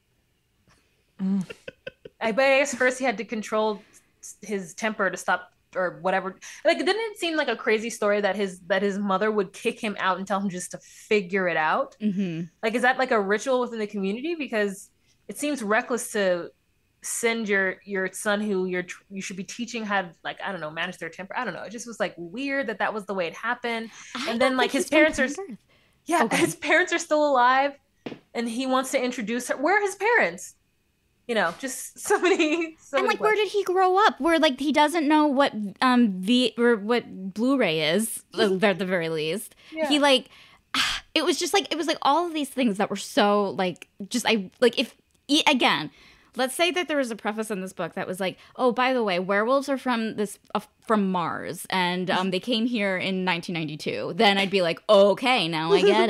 I but I guess first he had to control his temper to stop or whatever. Like, didn't it seem like a crazy story that his that his mother would kick him out and tell him just to figure it out? Mm-hmm. Like, is that like a ritual within the community? Because it seems reckless to send your your son who you're you should be teaching how to, like, I don't know, manage their temper. I don't know. It just was like weird that that was the way it happened. I And don't then like think his he's been parents are planned. yeah, Okay. his parents are still alive, and he wants to introduce her. Where are his parents? You know, just so many. So And many like, where questions. did he grow up? Where like he doesn't know what um V or what Blu-ray is at the very least. Yeah. He like, it was just like it was like all of these things that were so like just I like if e- again. Let's say that there was a preface in this book that was like, oh, by the way, werewolves are from this uh, from Mars, and um, they came here in nineteen ninety-two. Then I'd be like, okay, now I get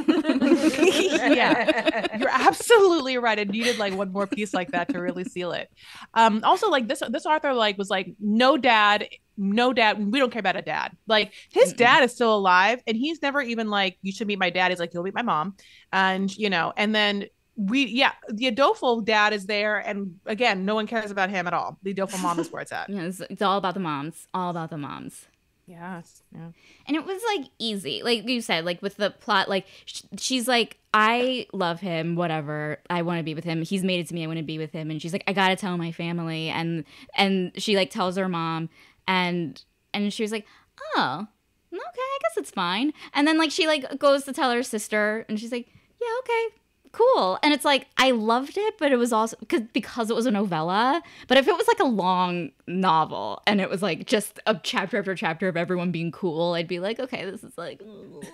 it. Yeah, you're absolutely right. It needed like one more piece like that to really seal it. Um, also, like this this author like was like, no dad, no dad. We don't care about a dad. Like his Mm-mm. dad is still alive, and he's never even like, you should meet my dad. He's like, you'll meet my mom, and you know, and then. We yeah, the Adofo dad is there, and again, no one cares about him at all. The Adofo mom is where it's at. You know, it's, it's all about the moms, all about the moms. Yes, yeah. And it was like easy, like you said, like with the plot, like sh- she's like, I love him, whatever. I want to be with him. He's made it to me. I want to be with him. And she's like, I gotta tell my family. And and she like tells her mom, and and she was like, oh, okay, I guess it's fine. And then like she like goes to tell her sister, and she's like, yeah, okay. Cool. And it's like, I loved it, but it was also because because it was a novella. But if it was like a long novel and it was like just a chapter after chapter of everyone being cool, I'd be like, okay, this is like.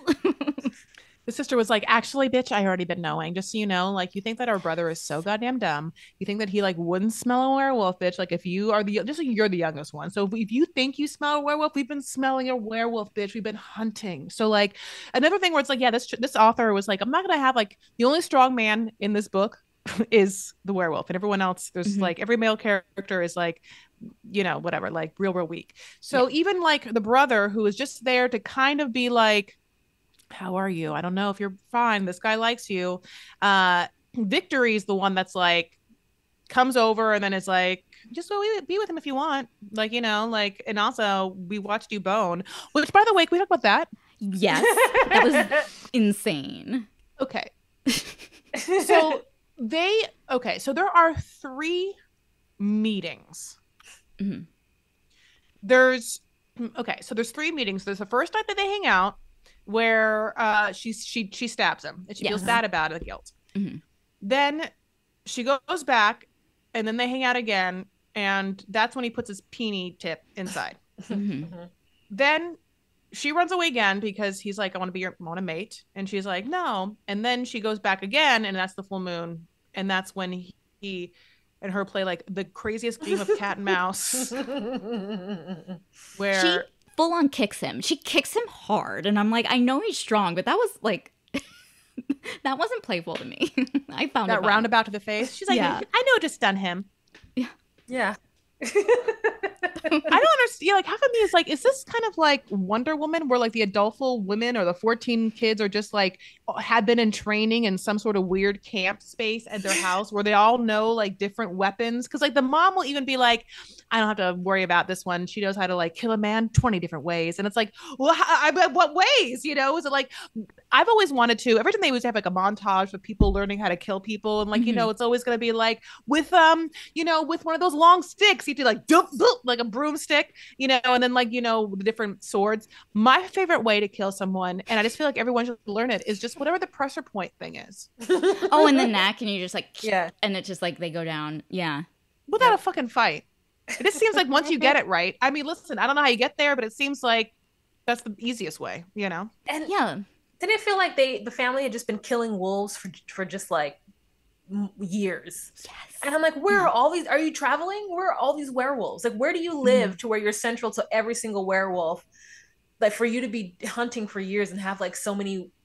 The sister was like, actually, bitch, I already been knowing. Just so you know, like, you think that our brother is so goddamn dumb. You think that he like wouldn't smell a werewolf, bitch. Like, if you are the just like you're the youngest one. So if, if you think you smell a werewolf, we've been smelling a werewolf, bitch. We've been hunting. So like another thing where it's like, yeah, this this author was like, I'm not gonna have like the only strong man in this book is the werewolf, and everyone else, there's Mhm. like every male character is like, you know, whatever, like real, real weak. So even like the brother who is just there to kind of be like, how are you? I don't know if you're fine. This guy likes you. Uh, Victory is the one that's like, comes over and then is like, just go be with him if you want. Like, you know, like, and also we watched you bone, which by the way, can we talk about that? Yes, that was insane. Okay. So they, okay. So there are three meetings. Mhm. There's, okay. So there's three meetings. There's the first night that they hang out, where uh she she she stabs him and she feels Yes. bad about it, the guilt. Mhm. Then she goes back, and then they hang out again, and that's when he puts his peenie tip inside. Mhm. Then she runs away again because he's like, I want to be your I want to mate, and she's like, no. And then she goes back again, and that's the full moon, and that's when he, he and her play like the craziest game of cat and mouse, where She full on kicks him. She kicks him hard, and I'm like, I know he's strong, but that was like, that wasn't playful to me. I found that it fun. roundabout to the face. She's like, Yeah. I know, just stun him. Yeah. I don't understand. Like, half of me is like, is this kind of like Wonder Woman, where like the Adolfo women or the fourteen kids are just like had been in training in some sort of weird camp space at their house where they all know like different weapons? Because like the mom will even be like, I don't have to worry about this one. She knows how to like kill a man twenty different ways. And it's like, well, how, I, but what ways? You know, is it like, I've always wanted to, every time they always have like a montage of people learning how to kill people. And like, you Mhm. know, it's always going to be like with, um, you know, with one of those long sticks, you do like, doop, doop, like a broomstick, you know, and then like, you know, the different swords. My favorite way to kill someone, and I just feel like everyone should learn it, is just whatever the pressure point thing is. Oh, and the neck, and you just like, Yeah. and it just like they go down. Yeah. Without Yeah. a fucking fight. It just seems like once you get it right. I mean, listen, I don't know how you get there, but it seems like that's the easiest way, you know? And Yeah. didn't it feel like they the family had just been killing wolves for for just like m- years? Yes. And I'm like, where are all these? Are you traveling? Where are all these werewolves? Like, where do you live to where you're central to every single werewolf? Like, for you to be hunting for years and have like so many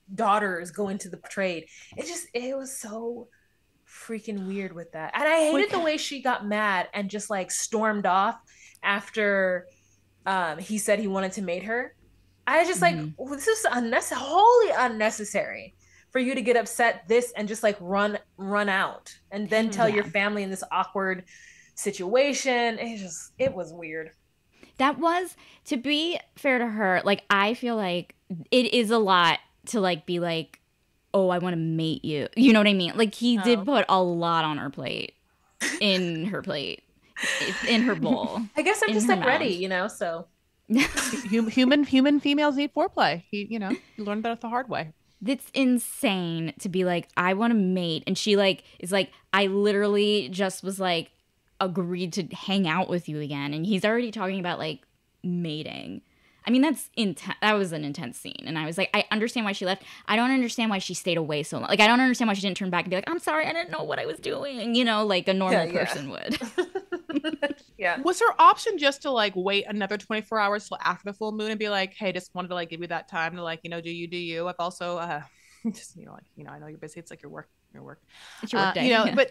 daughters go into the trade. It just it was so freaking weird with that. And I hated the way she got mad and just like stormed off after um he said he wanted to mate her. I was just like, Mhm. this is unnecessary, wholly unnecessary for you to get upset this and just like run run out and then tell Yeah. your family in this awkward situation. It just it was weird. That was, to be fair to her, like, I feel like it is a lot to, like, be like, oh, I want to mate you. You know what I mean? Like, he Oh. did put a lot on her plate, in her plate, in her bowl. I guess I'm in just her like ready, mouth. you know, so. Hum- human human females need foreplay. He, you know, you learned that the hard way. It's insane to be like, I want to mate. And she, like, is like, I literally just was like, agreed to hang out with you again. And he's already talking about, like, mating. I mean, that's intense. That was an intense scene. And I was like, I understand why she left. I don't understand why she stayed away so long. Like, I don't understand why she didn't turn back and be like, I'm sorry, I didn't know what I was doing. You know, like a normal Yeah, yeah. person would. Yeah. Was her option just to like wait another twenty-four hours till after the full moon and be like, hey, just wanted to like give you that time to like, you know, do you, do you? I've also, uh, just, you know, like, you know, I know you're busy. It's like your work, your work. It's your Uh, work day. you know, yeah. but,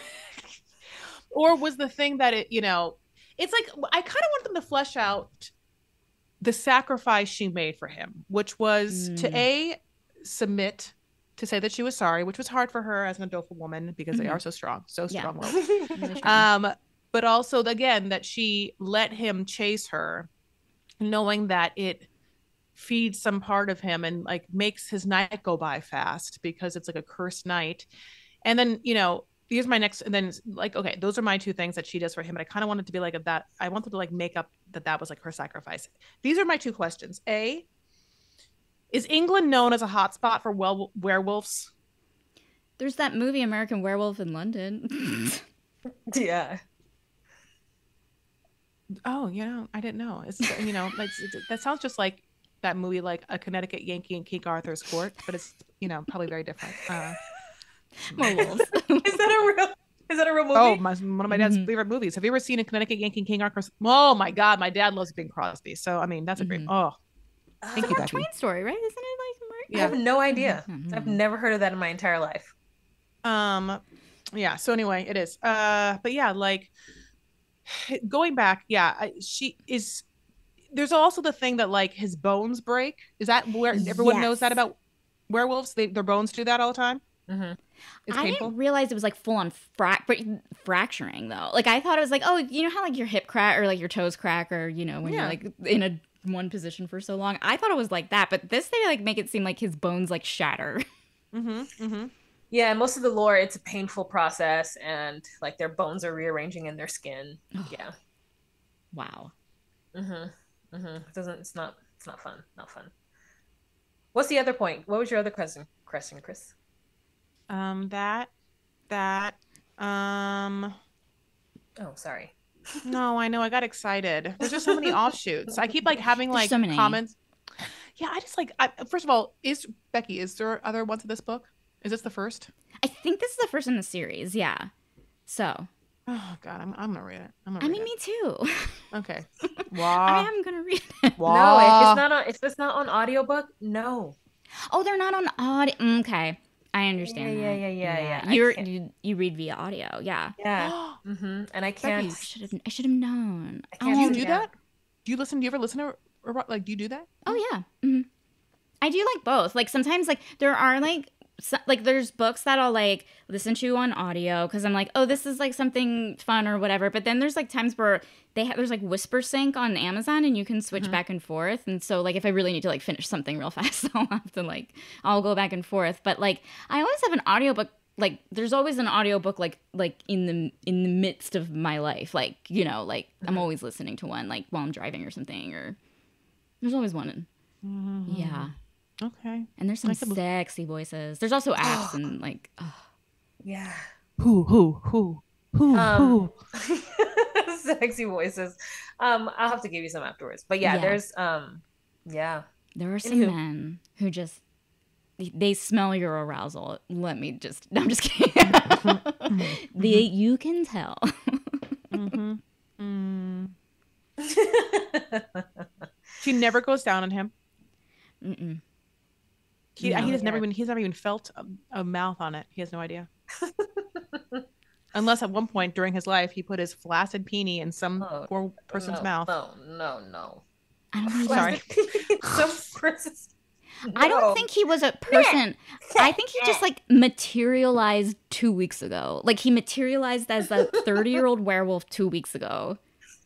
or was the thing that it, you know, it's like, I kind of want them to flesh out the sacrifice she made for him, which was to Mm. A, submit, to say that she was sorry, which was hard for her as an Adofo woman because they Mhm. are so strong, so Yeah. strong-willed. Really strong. Um, but also again that she let him chase her, knowing that it feeds some part of him and like makes his night go by fast because it's like a cursed night. And then, you know, here's my next, and then like, okay, those are my two things that she does for him. But I kind of wanted to be like that. I wanted to like make up that that was like her sacrifice. These are my two questions. A, is England known as a hotspot for well werewolves? There's that movie, American Werewolf in London. Yeah. Oh, you know, I didn't know. It's, you know, it's, it's, that sounds just like that movie, like A Connecticut Yankee in King Arthur's Court, but it's, you know, probably very different. Uh, More wolves. Is that a real is that a real movie? oh, my, one of my dad's Mhm. favorite movies. Have you ever seen A Connecticut Yankee in King Arthur's? Oh my God, my dad loves Bing Crosby. So I mean, that's a great. Mhm. Oh, Uh, thank you, Mark Becky. Twain story, right? Isn't it like Mark? I have no idea. Mhm. I've never heard of that in my entire life. Um, yeah. So anyway, it is. Uh, but yeah, like going back, yeah, I, she is. There's also the thing that like his bones break. Is that where everyone knows that Yes. about werewolves? They their bones do that all the time. Mm-hmm. It's I painful. didn't realize it was like full on frac- fra- fracturing though. Like I thought it was like, oh, you know how like your hip crack or like your toes crack or you know when Yeah. you're like in a one position for so long. I thought it was like that, but this they like make it seem like his bones like shatter. Mm-hmm. Mm-hmm. Yeah, most of the lore, it's a painful process, and like their bones are rearranging in their skin. Yeah. Wow. Mm-hmm. Mm-hmm. It doesn't. It's not. It's not fun. Not fun. What's the other point? What was your other question? Question, Chris. Um, that, that, um, Oh, sorry. no, I know. I got excited. There's just so many offshoots. I keep like having There's like so many. comments. Yeah, I just like. I, first of all, is Becky? Is there other ones in this book? Is this the first? I think this is the first in the series. Yeah. So Oh God, I'm I'm gonna read it. I'm gonna. I read mean, it. me too. Okay. I Wow. am gonna read it. No, if it's not on. If it's not on audiobook, no. Oh, they're not on audio. Okay, I understand. Yeah, that. yeah, yeah, yeah, yeah. I You're can't- you, you read via audio. Yeah. Yeah. Mm-hmm. And I I can't. should have. I should have known. I can't Do you Oh, do Yeah. that? Do you listen? Do you ever listen to or like? Do you do that? Oh yeah. hmm I do like both. Like sometimes like there are like so, like there's books that I'll like listen to on audio because I'm like, oh, this is like something fun or whatever. But then there's like times where they have there's like Whisper Sync on Amazon and you can switch Mhm. back and forth. And so like if I really need to like finish something real fast, I'll have to like I'll go back and forth. But like I always have an audiobook. Like there's always an audiobook like like in the in the midst of my life. Like you know like I'm Mhm. always listening to one like while I'm driving or something or there's always one. Yeah. Okay. And there's some I could- sexy voices. There's also apps and like, oh, Yeah. Who? Who? Who? Who? Um, Who? Sexy voices. Um, I'll have to give you some afterwards. But yeah, Yeah. there's um, yeah. there are some Anywho. men who just they smell your arousal. Let me just, no, I'm just kidding. the you can tell. Mm-hmm. Mm. She never goes down on him. Mm-mm. He, No. he has never Yeah. even he's never even felt a, a mouth on it. He has no idea. Unless at one point during his life he put his flaccid peenie in some Oh, poor person's no, mouth. No, no, no. I don't think Sorry. Some person's. I don't No. think he was a person. I think he just like materialized two weeks ago. Like he materialized as a thirty-year-old werewolf two weeks ago.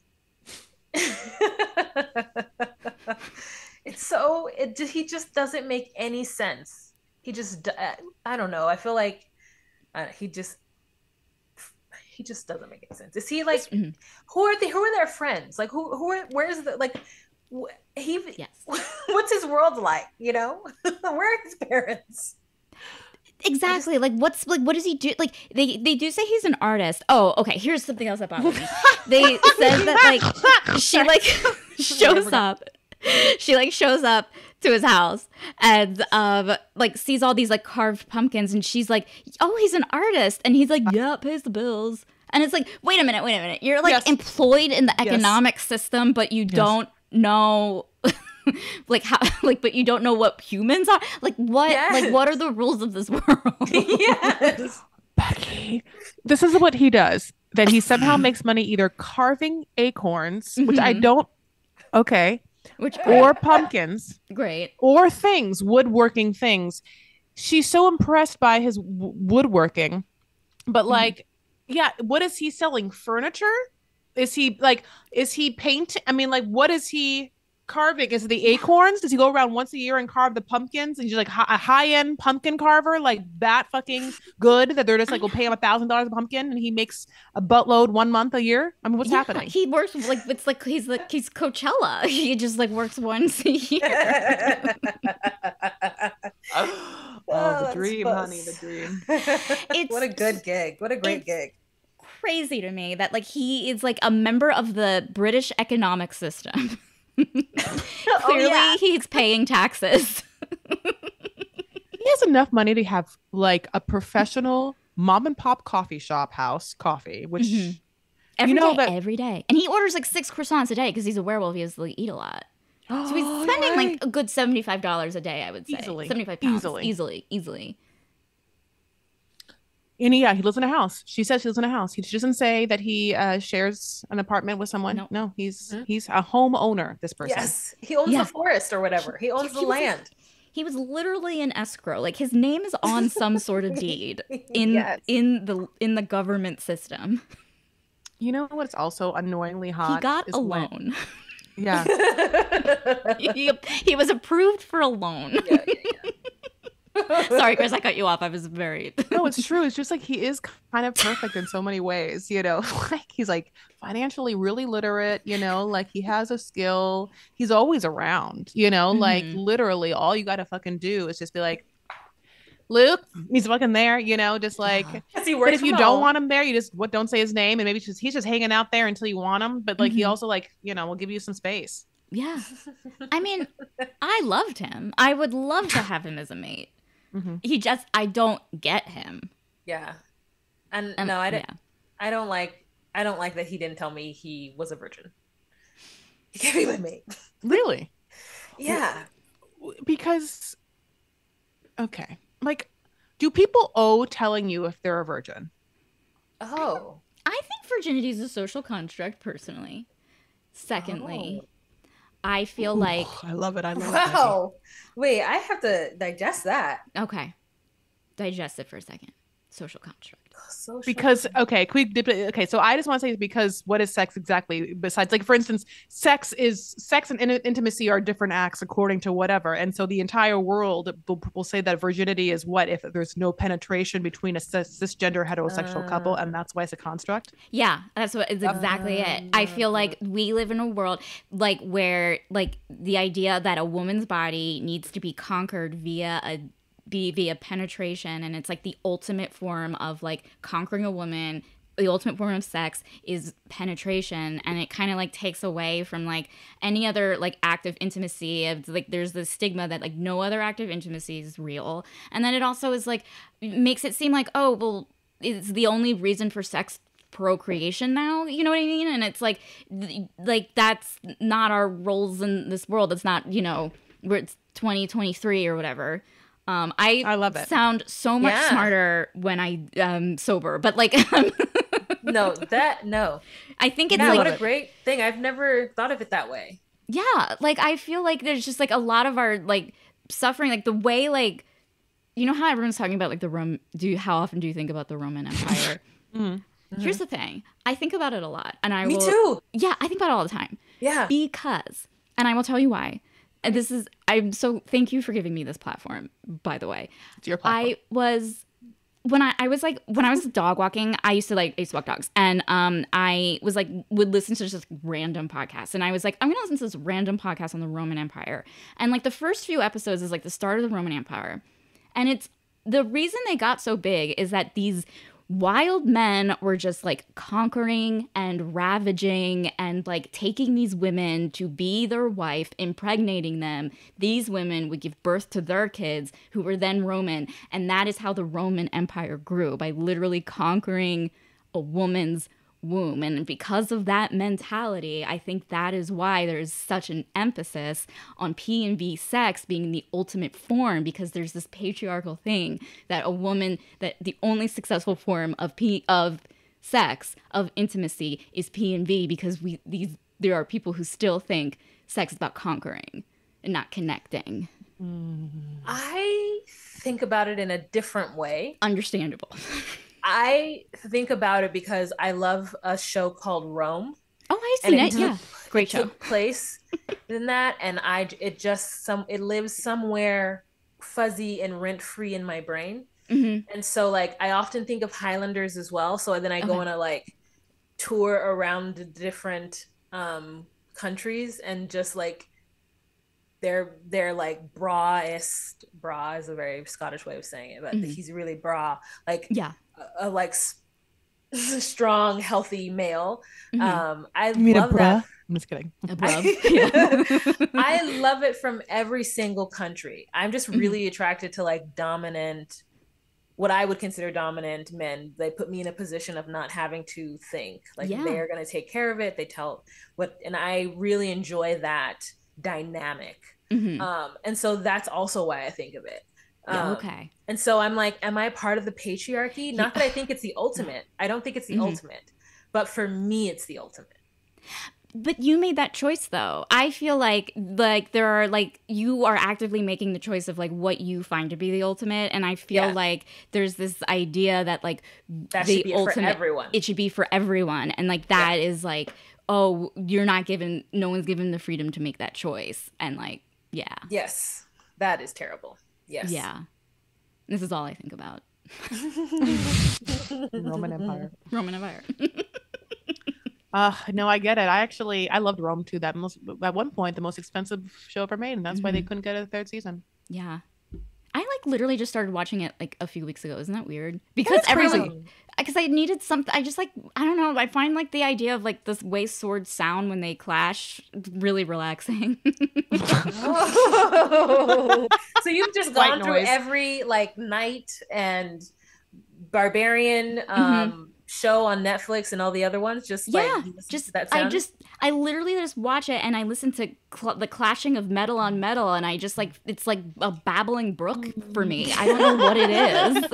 It's so it ju- he just doesn't make any sense. He just d- uh, I don't know. I feel like uh, he just he just doesn't make any sense. Is he like Mhm. who are they? Who are their friends? Like who who are where's the like wh- he Yes. what's his world like? You know, where are his parents? Exactly. Like what's like what does he do? Like they they do say he's an artist. Oh, okay. Here's something else that bothers me. They said that like she like shows up. She like shows up to his house and um like sees all these like carved pumpkins and she's like, "Oh, he's an artist." And he's like, "Yeah, pays the bills." And it's like, "Wait a minute, wait a minute. You're like Yes. employed in the Yes. economic system, but you Yes. don't know like how like but you don't know what humans are? Like what Yes. like what are the rules of this world?" Yes. Becky, this is what he does. That he somehow makes money either carving acorns, which I Mhm. don't. Okay. Which Or pumpkins. great. Or things, woodworking things. She's so impressed by his w- woodworking. But like, yeah, what is he selling? Furniture? Is he like, is he paint? I mean, like, what is he carving? Is it the acorns? Does he go around once a year and carve the pumpkins? And he's like hi- a high-end pumpkin carver, like that fucking good that they're just like, we'll pay him a thousand dollars a pumpkin and he makes a buttload one month a year. I mean, what's Yeah, happening? He works like it's like he's like he's Coachella. He just like works once a year. Oh, Oh, the dream, that's honey, the dream. What a good gig. What a great it's- gig. Crazy to me that like he is like a member of the British economic system. Clearly, yeah. he's paying taxes. He has enough money to have like a professional mom and pop coffee shop house coffee, which Mhm. Every you know day, that every day, and he orders like six croissants a day because he's a werewolf. He has to like, eat a lot, so he's Oh, spending right. like a good seventy-five dollars a day. I would say Easily. seventy-five pounds, Easily. easily, easily. And yeah, he lives in a house. She says he lives in a house. He she doesn't say that he uh, shares an apartment with someone. Nope. No, he's Mhm. he's a homeowner. This person. Yes. He owns Yeah. the forest or whatever. He owns the He was, like, land. He was literally in escrow. Like his name is on some sort of deed in Yes. in the in the government system. You know what's also annoyingly hot? He got is a when- loan. Yeah. he, he was approved for a loan. Yeah, yeah, yeah. Sorry, Chris, I cut you off. I was very. No, it's true. It's just like he is kind of perfect in so many ways, you know. Like he's like financially really literate, you know, like he has a skill. He's always around, you know, like Mhm. literally all you gotta fucking do is just be like, Luke, he's fucking there, you know, just like Yeah. Yes, he but works if you from don't home. want him there, you just what don't say his name and maybe just he's just hanging out there until you want him. But like he Mhm. also like, you know, will give you some space. Yeah. I mean, I loved him. I would love to have him as a mate. Mhm. He just, I don't get him. Yeah. And Um, no, I don't yeah. I don't like I don't like that he didn't tell me he was a virgin. He can't be my mate. Really? Yeah. Because okay. Like, do people owe telling you if they're a virgin? Oh. I think virginity is a social construct, personally. Secondly, Oh. I feel like, I love it. I love it. Wow. Wait, I have to digest that. okay, digest it for a second. Social construct. Social Because okay, can we dip it- okay, so I just want to say because what is sex exactly? Besides, like for instance, sex is sex and in- intimacy are different acts according to whatever, and so the entire world will, will say that virginity is what if there's no penetration between a cis- cisgender heterosexual couple, and that's why it's a construct. Yeah, that's what is exactly it. I feel like we live in a world like where like the idea that a woman's body needs to be conquered via a be via penetration, and it's like the ultimate form of like conquering a woman. The ultimate form of sex is penetration, and it kind of like takes away from like any other like act of intimacy. It's like there's this stigma that like no other act of intimacy is real, and then it also is like makes it seem like, oh well, it's the only reason for sex procreation now, you know what I mean? And it's like th- like that's not our roles in this world. It's not, you know, we're it's twenty twenty-three or whatever. Um, I, I love it. sound so much Yeah. smarter when I um sober, but like No, that no. I think it's Yeah, like what a great thing. I've never thought of it that way. yeah, like I feel like there's just like a lot of our like suffering, like the way like you know how everyone's talking about like the Rome. Do you, how often do you think about the Roman Empire? Mm. Here's the thing, I think about it a lot, and I Me will. too. Yeah, I think about it all the time. Yeah. Because, and I will tell you why. And this is, I'm so, thank you for giving me this platform, by the way. It's your platform. I was, when I, I was like, when I was dog walking, I used to like, I used to walk dogs. And um, I was like, would listen to just random podcasts. And I was like, I'm going to listen to this random podcast on the Roman Empire. And like the first few episodes is like the start of the Roman Empire. And it's, the reason they got so big is that these wild men were just like conquering and ravaging and like taking these women to be their wife, impregnating them. These women would give birth to their kids who were then Roman. And that is how the Roman Empire grew, by literally conquering a woman's womb. And because of that mentality, I think that is why there's such an emphasis on P and V sex being the ultimate form, because there's this patriarchal thing that a woman, that the only successful form of P of sex, of intimacy, is P and V, because we these there are people who still think sex is about conquering and not connecting. I think about it in a different way. Understandable. I think about it because I love a show called Rome. Oh, I've And seen it it. Yeah, took- great it show. took place in that, and I it just some it lives somewhere fuzzy and rent free in my brain. Mm-hmm. And so like I often think of Highlanders as well. So then I go Okay. on a like tour around the different um countries, and just like they're they're like bra-ist. Bra is a very Scottish way of saying it, but Mhm. he's really bra, like Yeah. a, a like s- strong, healthy male. Mhm. Um, I You mean a love bruh? that. I'm just kidding. Above. I, I love it from every single country. I'm just Mhm. really attracted to like dominant, what I would consider dominant men. They put me in a position of not having to think. Like Yeah. they're gonna take care of it. They tell what, and I really enjoy that dynamic. Mhm. Um, and so that's also why I think of it. Yeah, Um, okay. And so I'm like, am I part of the patriarchy? Not that I think it's the ultimate. I don't think it's the Mhm. ultimate, but for me, it's the ultimate. But you made that choice, though. I feel like like there are like you are actively making the choice of like what you find to be the ultimate, and I feel Yeah. like there's this idea that like That the should be ultimate, for everyone. it should be for everyone, and like that is like, oh, you're not given, no one's given the freedom to make that choice, and like yeah, Yes, that is terrible. Yes. yeah. This is all I think about. Roman Empire. Roman Empire. Uh, no, I get it. I actually, I loved Rome too. That most, at one point, the most expensive show ever made, and that's why they couldn't get a third season. Yeah. I like literally just started watching it like a few weeks ago. Isn't that weird? Because That's crazy. everyone, because I needed something. I just like, I don't know. I find like the idea of like this way swords sound when they clash really relaxing. Oh. So you've just White gone through noise. every like knight and barbarian um show on Netflix and all the other ones, just like Yeah, you listen just to that I sound? just I literally just watch it and I listen to cl- the clashing of metal on metal, and I just like it's like a babbling brook for me. I don't know what it is.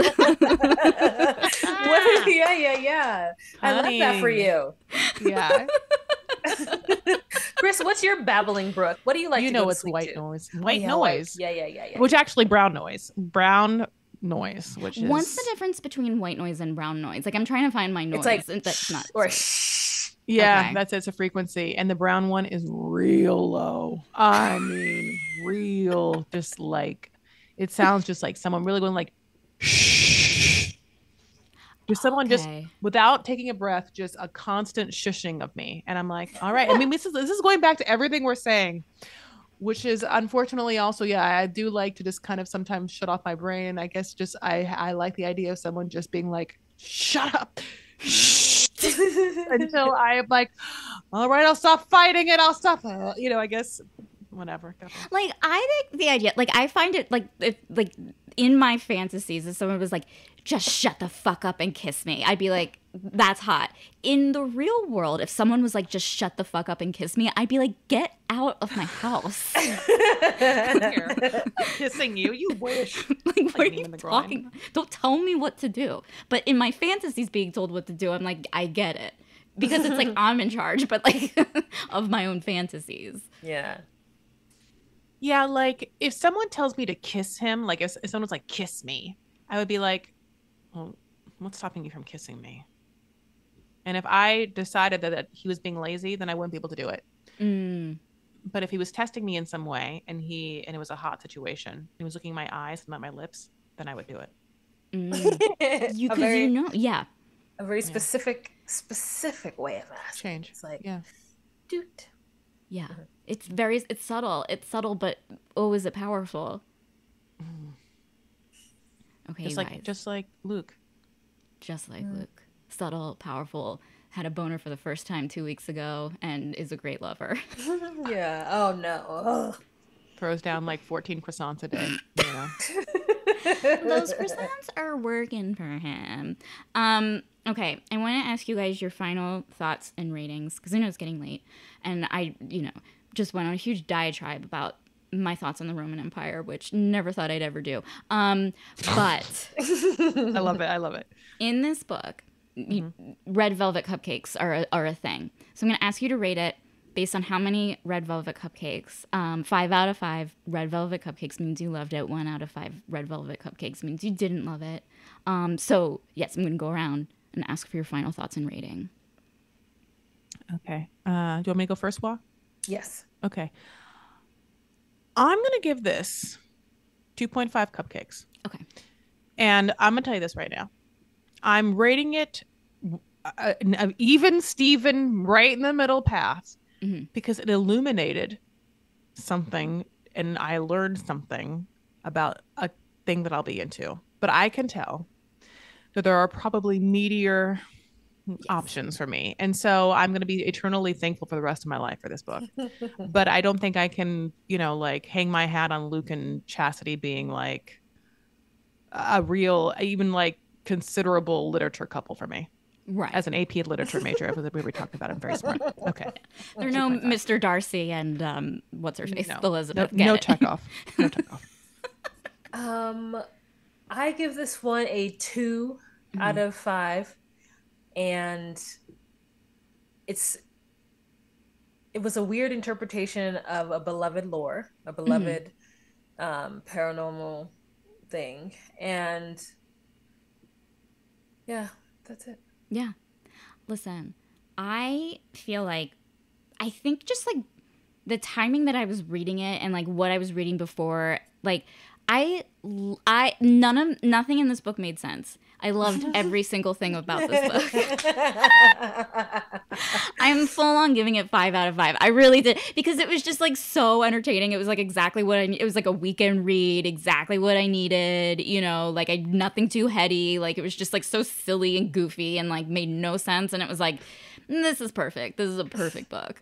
What- yeah, yeah, yeah. I love that for Honey. you. Yeah, Chris, what's your babbling brook? What do you like you to know go to it's sleep white to? noise. Oh, White yeah, white. noise, Yeah, yeah, yeah, yeah. which actually brown noise. Brown noise, which is What's the difference between white noise and brown noise? Like I'm trying to find my noise. It's like and that's not or shh. Yeah, Okay. that's it. It's a frequency, and the brown one is real low. I mean, real, just like it sounds just like someone really going like shh. Just someone just Okay. without taking a breath, just a constant shushing of me, and I'm like, all right. I mean, this is this is going back to everything we're saying, which is unfortunately also, yeah, I do like to just kind of sometimes shut off my brain. I guess just I I like the idea of someone just being like, shut up. Until I'm like, all right, I'll stop fighting it. I'll stop. Uh, you know, I guess whatever. Go ahead. Like I think the idea, like I find it like if like in my fantasies, if someone was like, just shut the fuck up and kiss me, I'd be like, that's hot. In the real world, if someone was like, just shut the fuck up and kiss me, I'd be like, get out of my house. Here, kissing you, you wish. Like, Like what are me you in the groin. talking? Don't tell me what to do. But in my fantasies being told what to do, I'm like, I get it. Because it's like I'm in charge, but like of my own fantasies. Yeah. Yeah, like if someone tells me to kiss him, like if, if someone's like, kiss me, I would be like, well, what's stopping you from kissing me? And if I decided that, that he was being lazy, then I wouldn't be able to do it. Mm. But if he was testing me in some way and he and it was a hot situation, he was looking in my eyes, not my lips, then I would do it. Mm. You, A because very- you know, yeah. A very specific, specific way of asking. Change. It's like, Yeah. dude. Yeah. It's very, it's subtle. It's subtle, but oh, is it powerful? Okay, Just you like guys. just like Luke. Just like Luke. Subtle, powerful, had a boner for the first time two weeks ago, and is a great lover. Yeah. Oh no. Ugh. Throws down like fourteen croissants a day. You know. Those croissants are working for him. Um, okay, I want to ask you guys your final thoughts and ratings, because I know it's getting late, and I, you know, just went on a huge diatribe about my thoughts on the Roman Empire, which never thought I'd ever do. Um, but I love it. I love it. in this book, you, red velvet cupcakes are a, are a thing. So I'm going to ask you to rate it based on how many red velvet cupcakes. Um, five out of five red velvet cupcakes means you loved it. One out of five red velvet cupcakes means you didn't love it. Um, so yes, I'm going to go around and ask for your final thoughts and rating. Okay. Uh, do you want me to go first, Wa? Yes. Okay. I'm going to give this two point five cupcakes. Okay. And I'm going to tell you this right now. I'm rating it uh, an even Steven right in the middle path Mm-hmm. because it illuminated something and I learned something about a thing that I'll be into. But I can tell that there are probably meatier options for me. And so I'm going to be eternally thankful for the rest of my life for this book. But I don't think I can, you know, like hang my hat on Luke and Chastity being like a real, even like considerable literature couple for me. Right. As an A P literature major, we were talking about. I'm very smart. Okay. There are no Mister Darcy and um, what's her face? No. Elizabeth. No, Get no it. Chekhov. No Chekhov. Um, I give this one a two out of five, and it's it was a weird interpretation of a beloved lore, a beloved um, paranormal thing, and yeah, that's it. Yeah. Listen, I feel like, I think just like the timing that I was reading it and like what I was reading before, like I, I, none of, nothing in this book made sense. I loved every single thing about this book. I'm full on giving it five out of five. I really did, because it was just like so entertaining. It was like exactly what I, it was like a weekend read, exactly what I needed, you know, like I, nothing too heady. Like it was just like so silly and goofy and like made no sense. And it was like, this is perfect. This is a perfect book.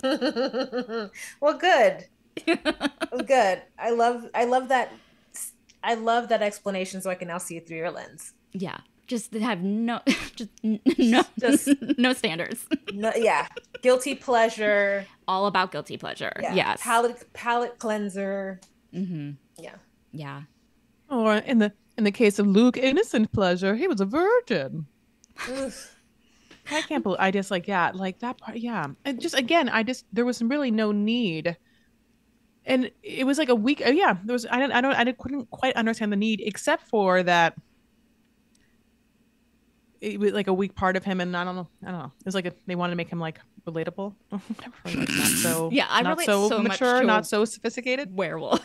Well, good. Good. I love, I love that. I love that explanation, so I can now see it through your lens. Yeah, just have no, just n- no, Just- no standards. No, yeah, guilty pleasure. All about guilty pleasure. Yeah. Yes. Palate palate cleanser. Mm-hmm. Yeah. Yeah. Or in the in the case of Luke, innocent pleasure, he was a virgin. Oof. I can't believe I just like yeah, like that part. Yeah, and just again, I just there was really no need. And it was like a week. Oh yeah, there was. I don't. I don't. I didn't, couldn't quite understand the need, except for that. It was like a weak part of him, and I don't know. I don't know. It was like a, they wanted to make him like relatable. Like not so. Yeah, I not relate so, so much mature, to not a- so sophisticated. Werewolf.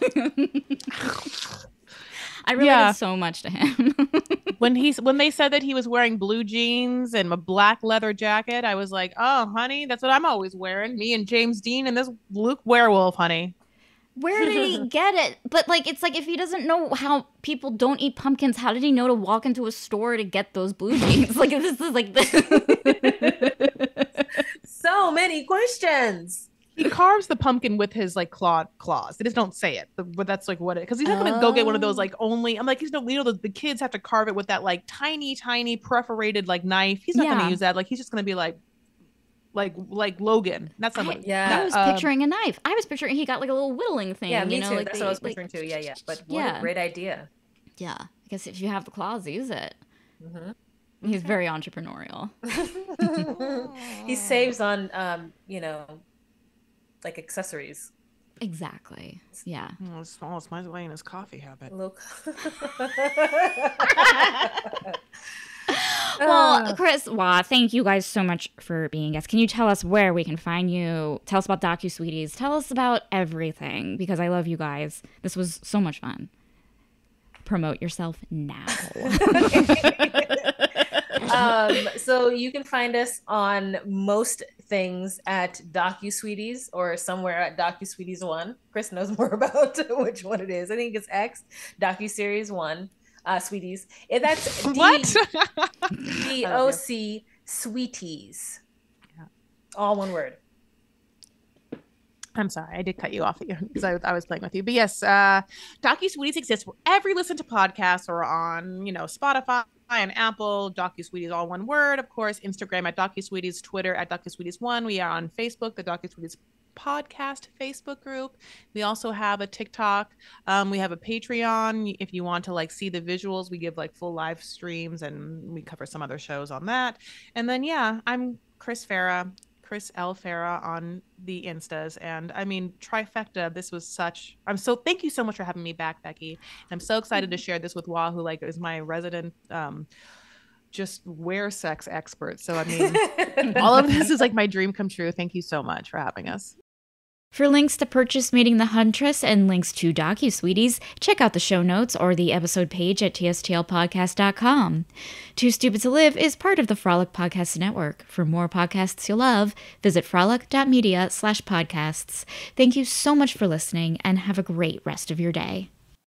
I related Yeah. so much to him. When he's when they said that he was wearing blue jeans and a black leather jacket, I was like, oh, honey, that's what I'm always wearing. Me and James Dean and this Luke werewolf, honey. Where did he get it? But like, it's like if he doesn't know how people don't eat pumpkins, how did he know to walk into a store to get those blue jeans? Like this is like this. So many questions. He he carves the pumpkin with his like claw claws. They just don't say it, but that's like what it. Because he's not gonna oh. go get one of those like only. I'm like he's no, you know, the, the kids have to carve it with that like tiny, tiny perforated like knife. He's not yeah. gonna use that. Like he's just gonna be like, like like Logan. That's not. I, what, yeah, that, I was um, picturing a knife. I was picturing he got like a little whittling thing. Yeah, me you know, too. like That's they, what I was like, picturing too. Yeah, yeah. But what yeah. a great idea. Yeah, I guess if you have the claws, use it. Mm-hmm. He's very entrepreneurial. He saves on, um, you know, like accessories. Exactly. Yeah. Oh, it's almost my way in his coffee habit. Look. Well, Chris, wow, thank you guys so much for being guests. Can you tell us where we can find you? Tell us about DocuSweeties. Tell us about everything because I love you guys. This was so much fun. Promote yourself now. um, so you can find us on most things at DocuSweeties or somewhere at DocuSweeties one. Chris knows more about which one it is. I think it's X, DocuSeries one, uh, Sweeties. And that's D- what? D O C Sweeties. Yeah. All one word. I'm sorry, I did cut you off because I, I was playing with you. But yes, uh, DocuSweeties exists wherever you listen to podcasts or on, you know, Spotify and Apple. DocuSweeties, all one word. Of course, Instagram at DocuSweeties, Twitter at DocuSweeties one. We are on Facebook, the DocuSweeties podcast Facebook group. We also have a TikTok. Um, we have a Patreon. If you want to like see the visuals, we give like full live streams and we cover some other shows on that. And then, yeah, I'm Chris Farah. Chris L. Farah on the Instas. And I mean, trifecta, this was such, I'm so, thank you so much for having me back, Becky. And I'm so excited to share this with Wah, who like is my resident, um, just wear sex expert. So, I mean, all of this is like my dream come true. Thank you so much for having us. For links to purchase Mating the Huntress and links to DocuSweeties, check out the show notes or the episode page at T S T L podcast dot com. Too Stupid to Live is part of the Frolic Podcast Network. For more podcasts you'll love, visit frolic.media slash podcasts. Thank you so much for listening and have a great rest of your day.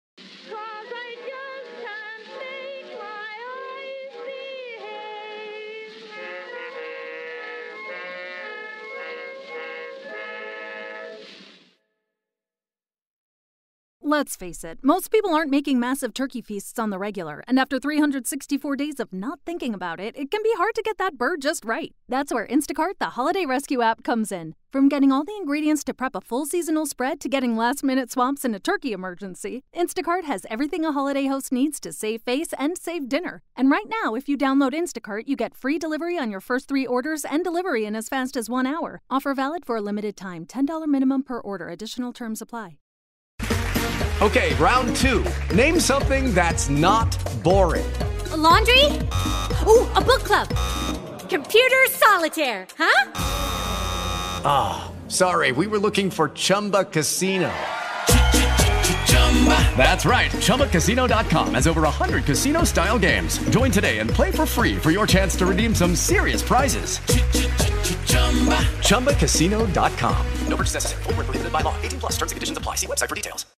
Let's face it, most people aren't making massive turkey feasts on the regular, and after three hundred sixty-four days of not thinking about it, it can be hard to get that bird just right. That's where Instacart, the holiday rescue app, comes in. From getting all the ingredients to prep a full seasonal spread to getting last-minute swaps in a turkey emergency, Instacart has everything a holiday host needs to save face and save dinner. And right now, if you download Instacart, you get free delivery on your first three orders and delivery in as fast as one hour. Offer valid for a limited time. ten dollars minimum per order. Additional terms apply. Okay, round two. Name something that's not boring. A laundry? Ooh, a book club. Computer solitaire, huh? Ah, oh, sorry, we were looking for Chumba Casino. That's right, Chumba Casino dot com has over one hundred casino-style games. Join today and play for free for your chance to redeem some serious prizes. Chumba Casino dot com. No purchase necessary. Void where prohibited by law. eighteen plus terms and conditions apply. See website for details.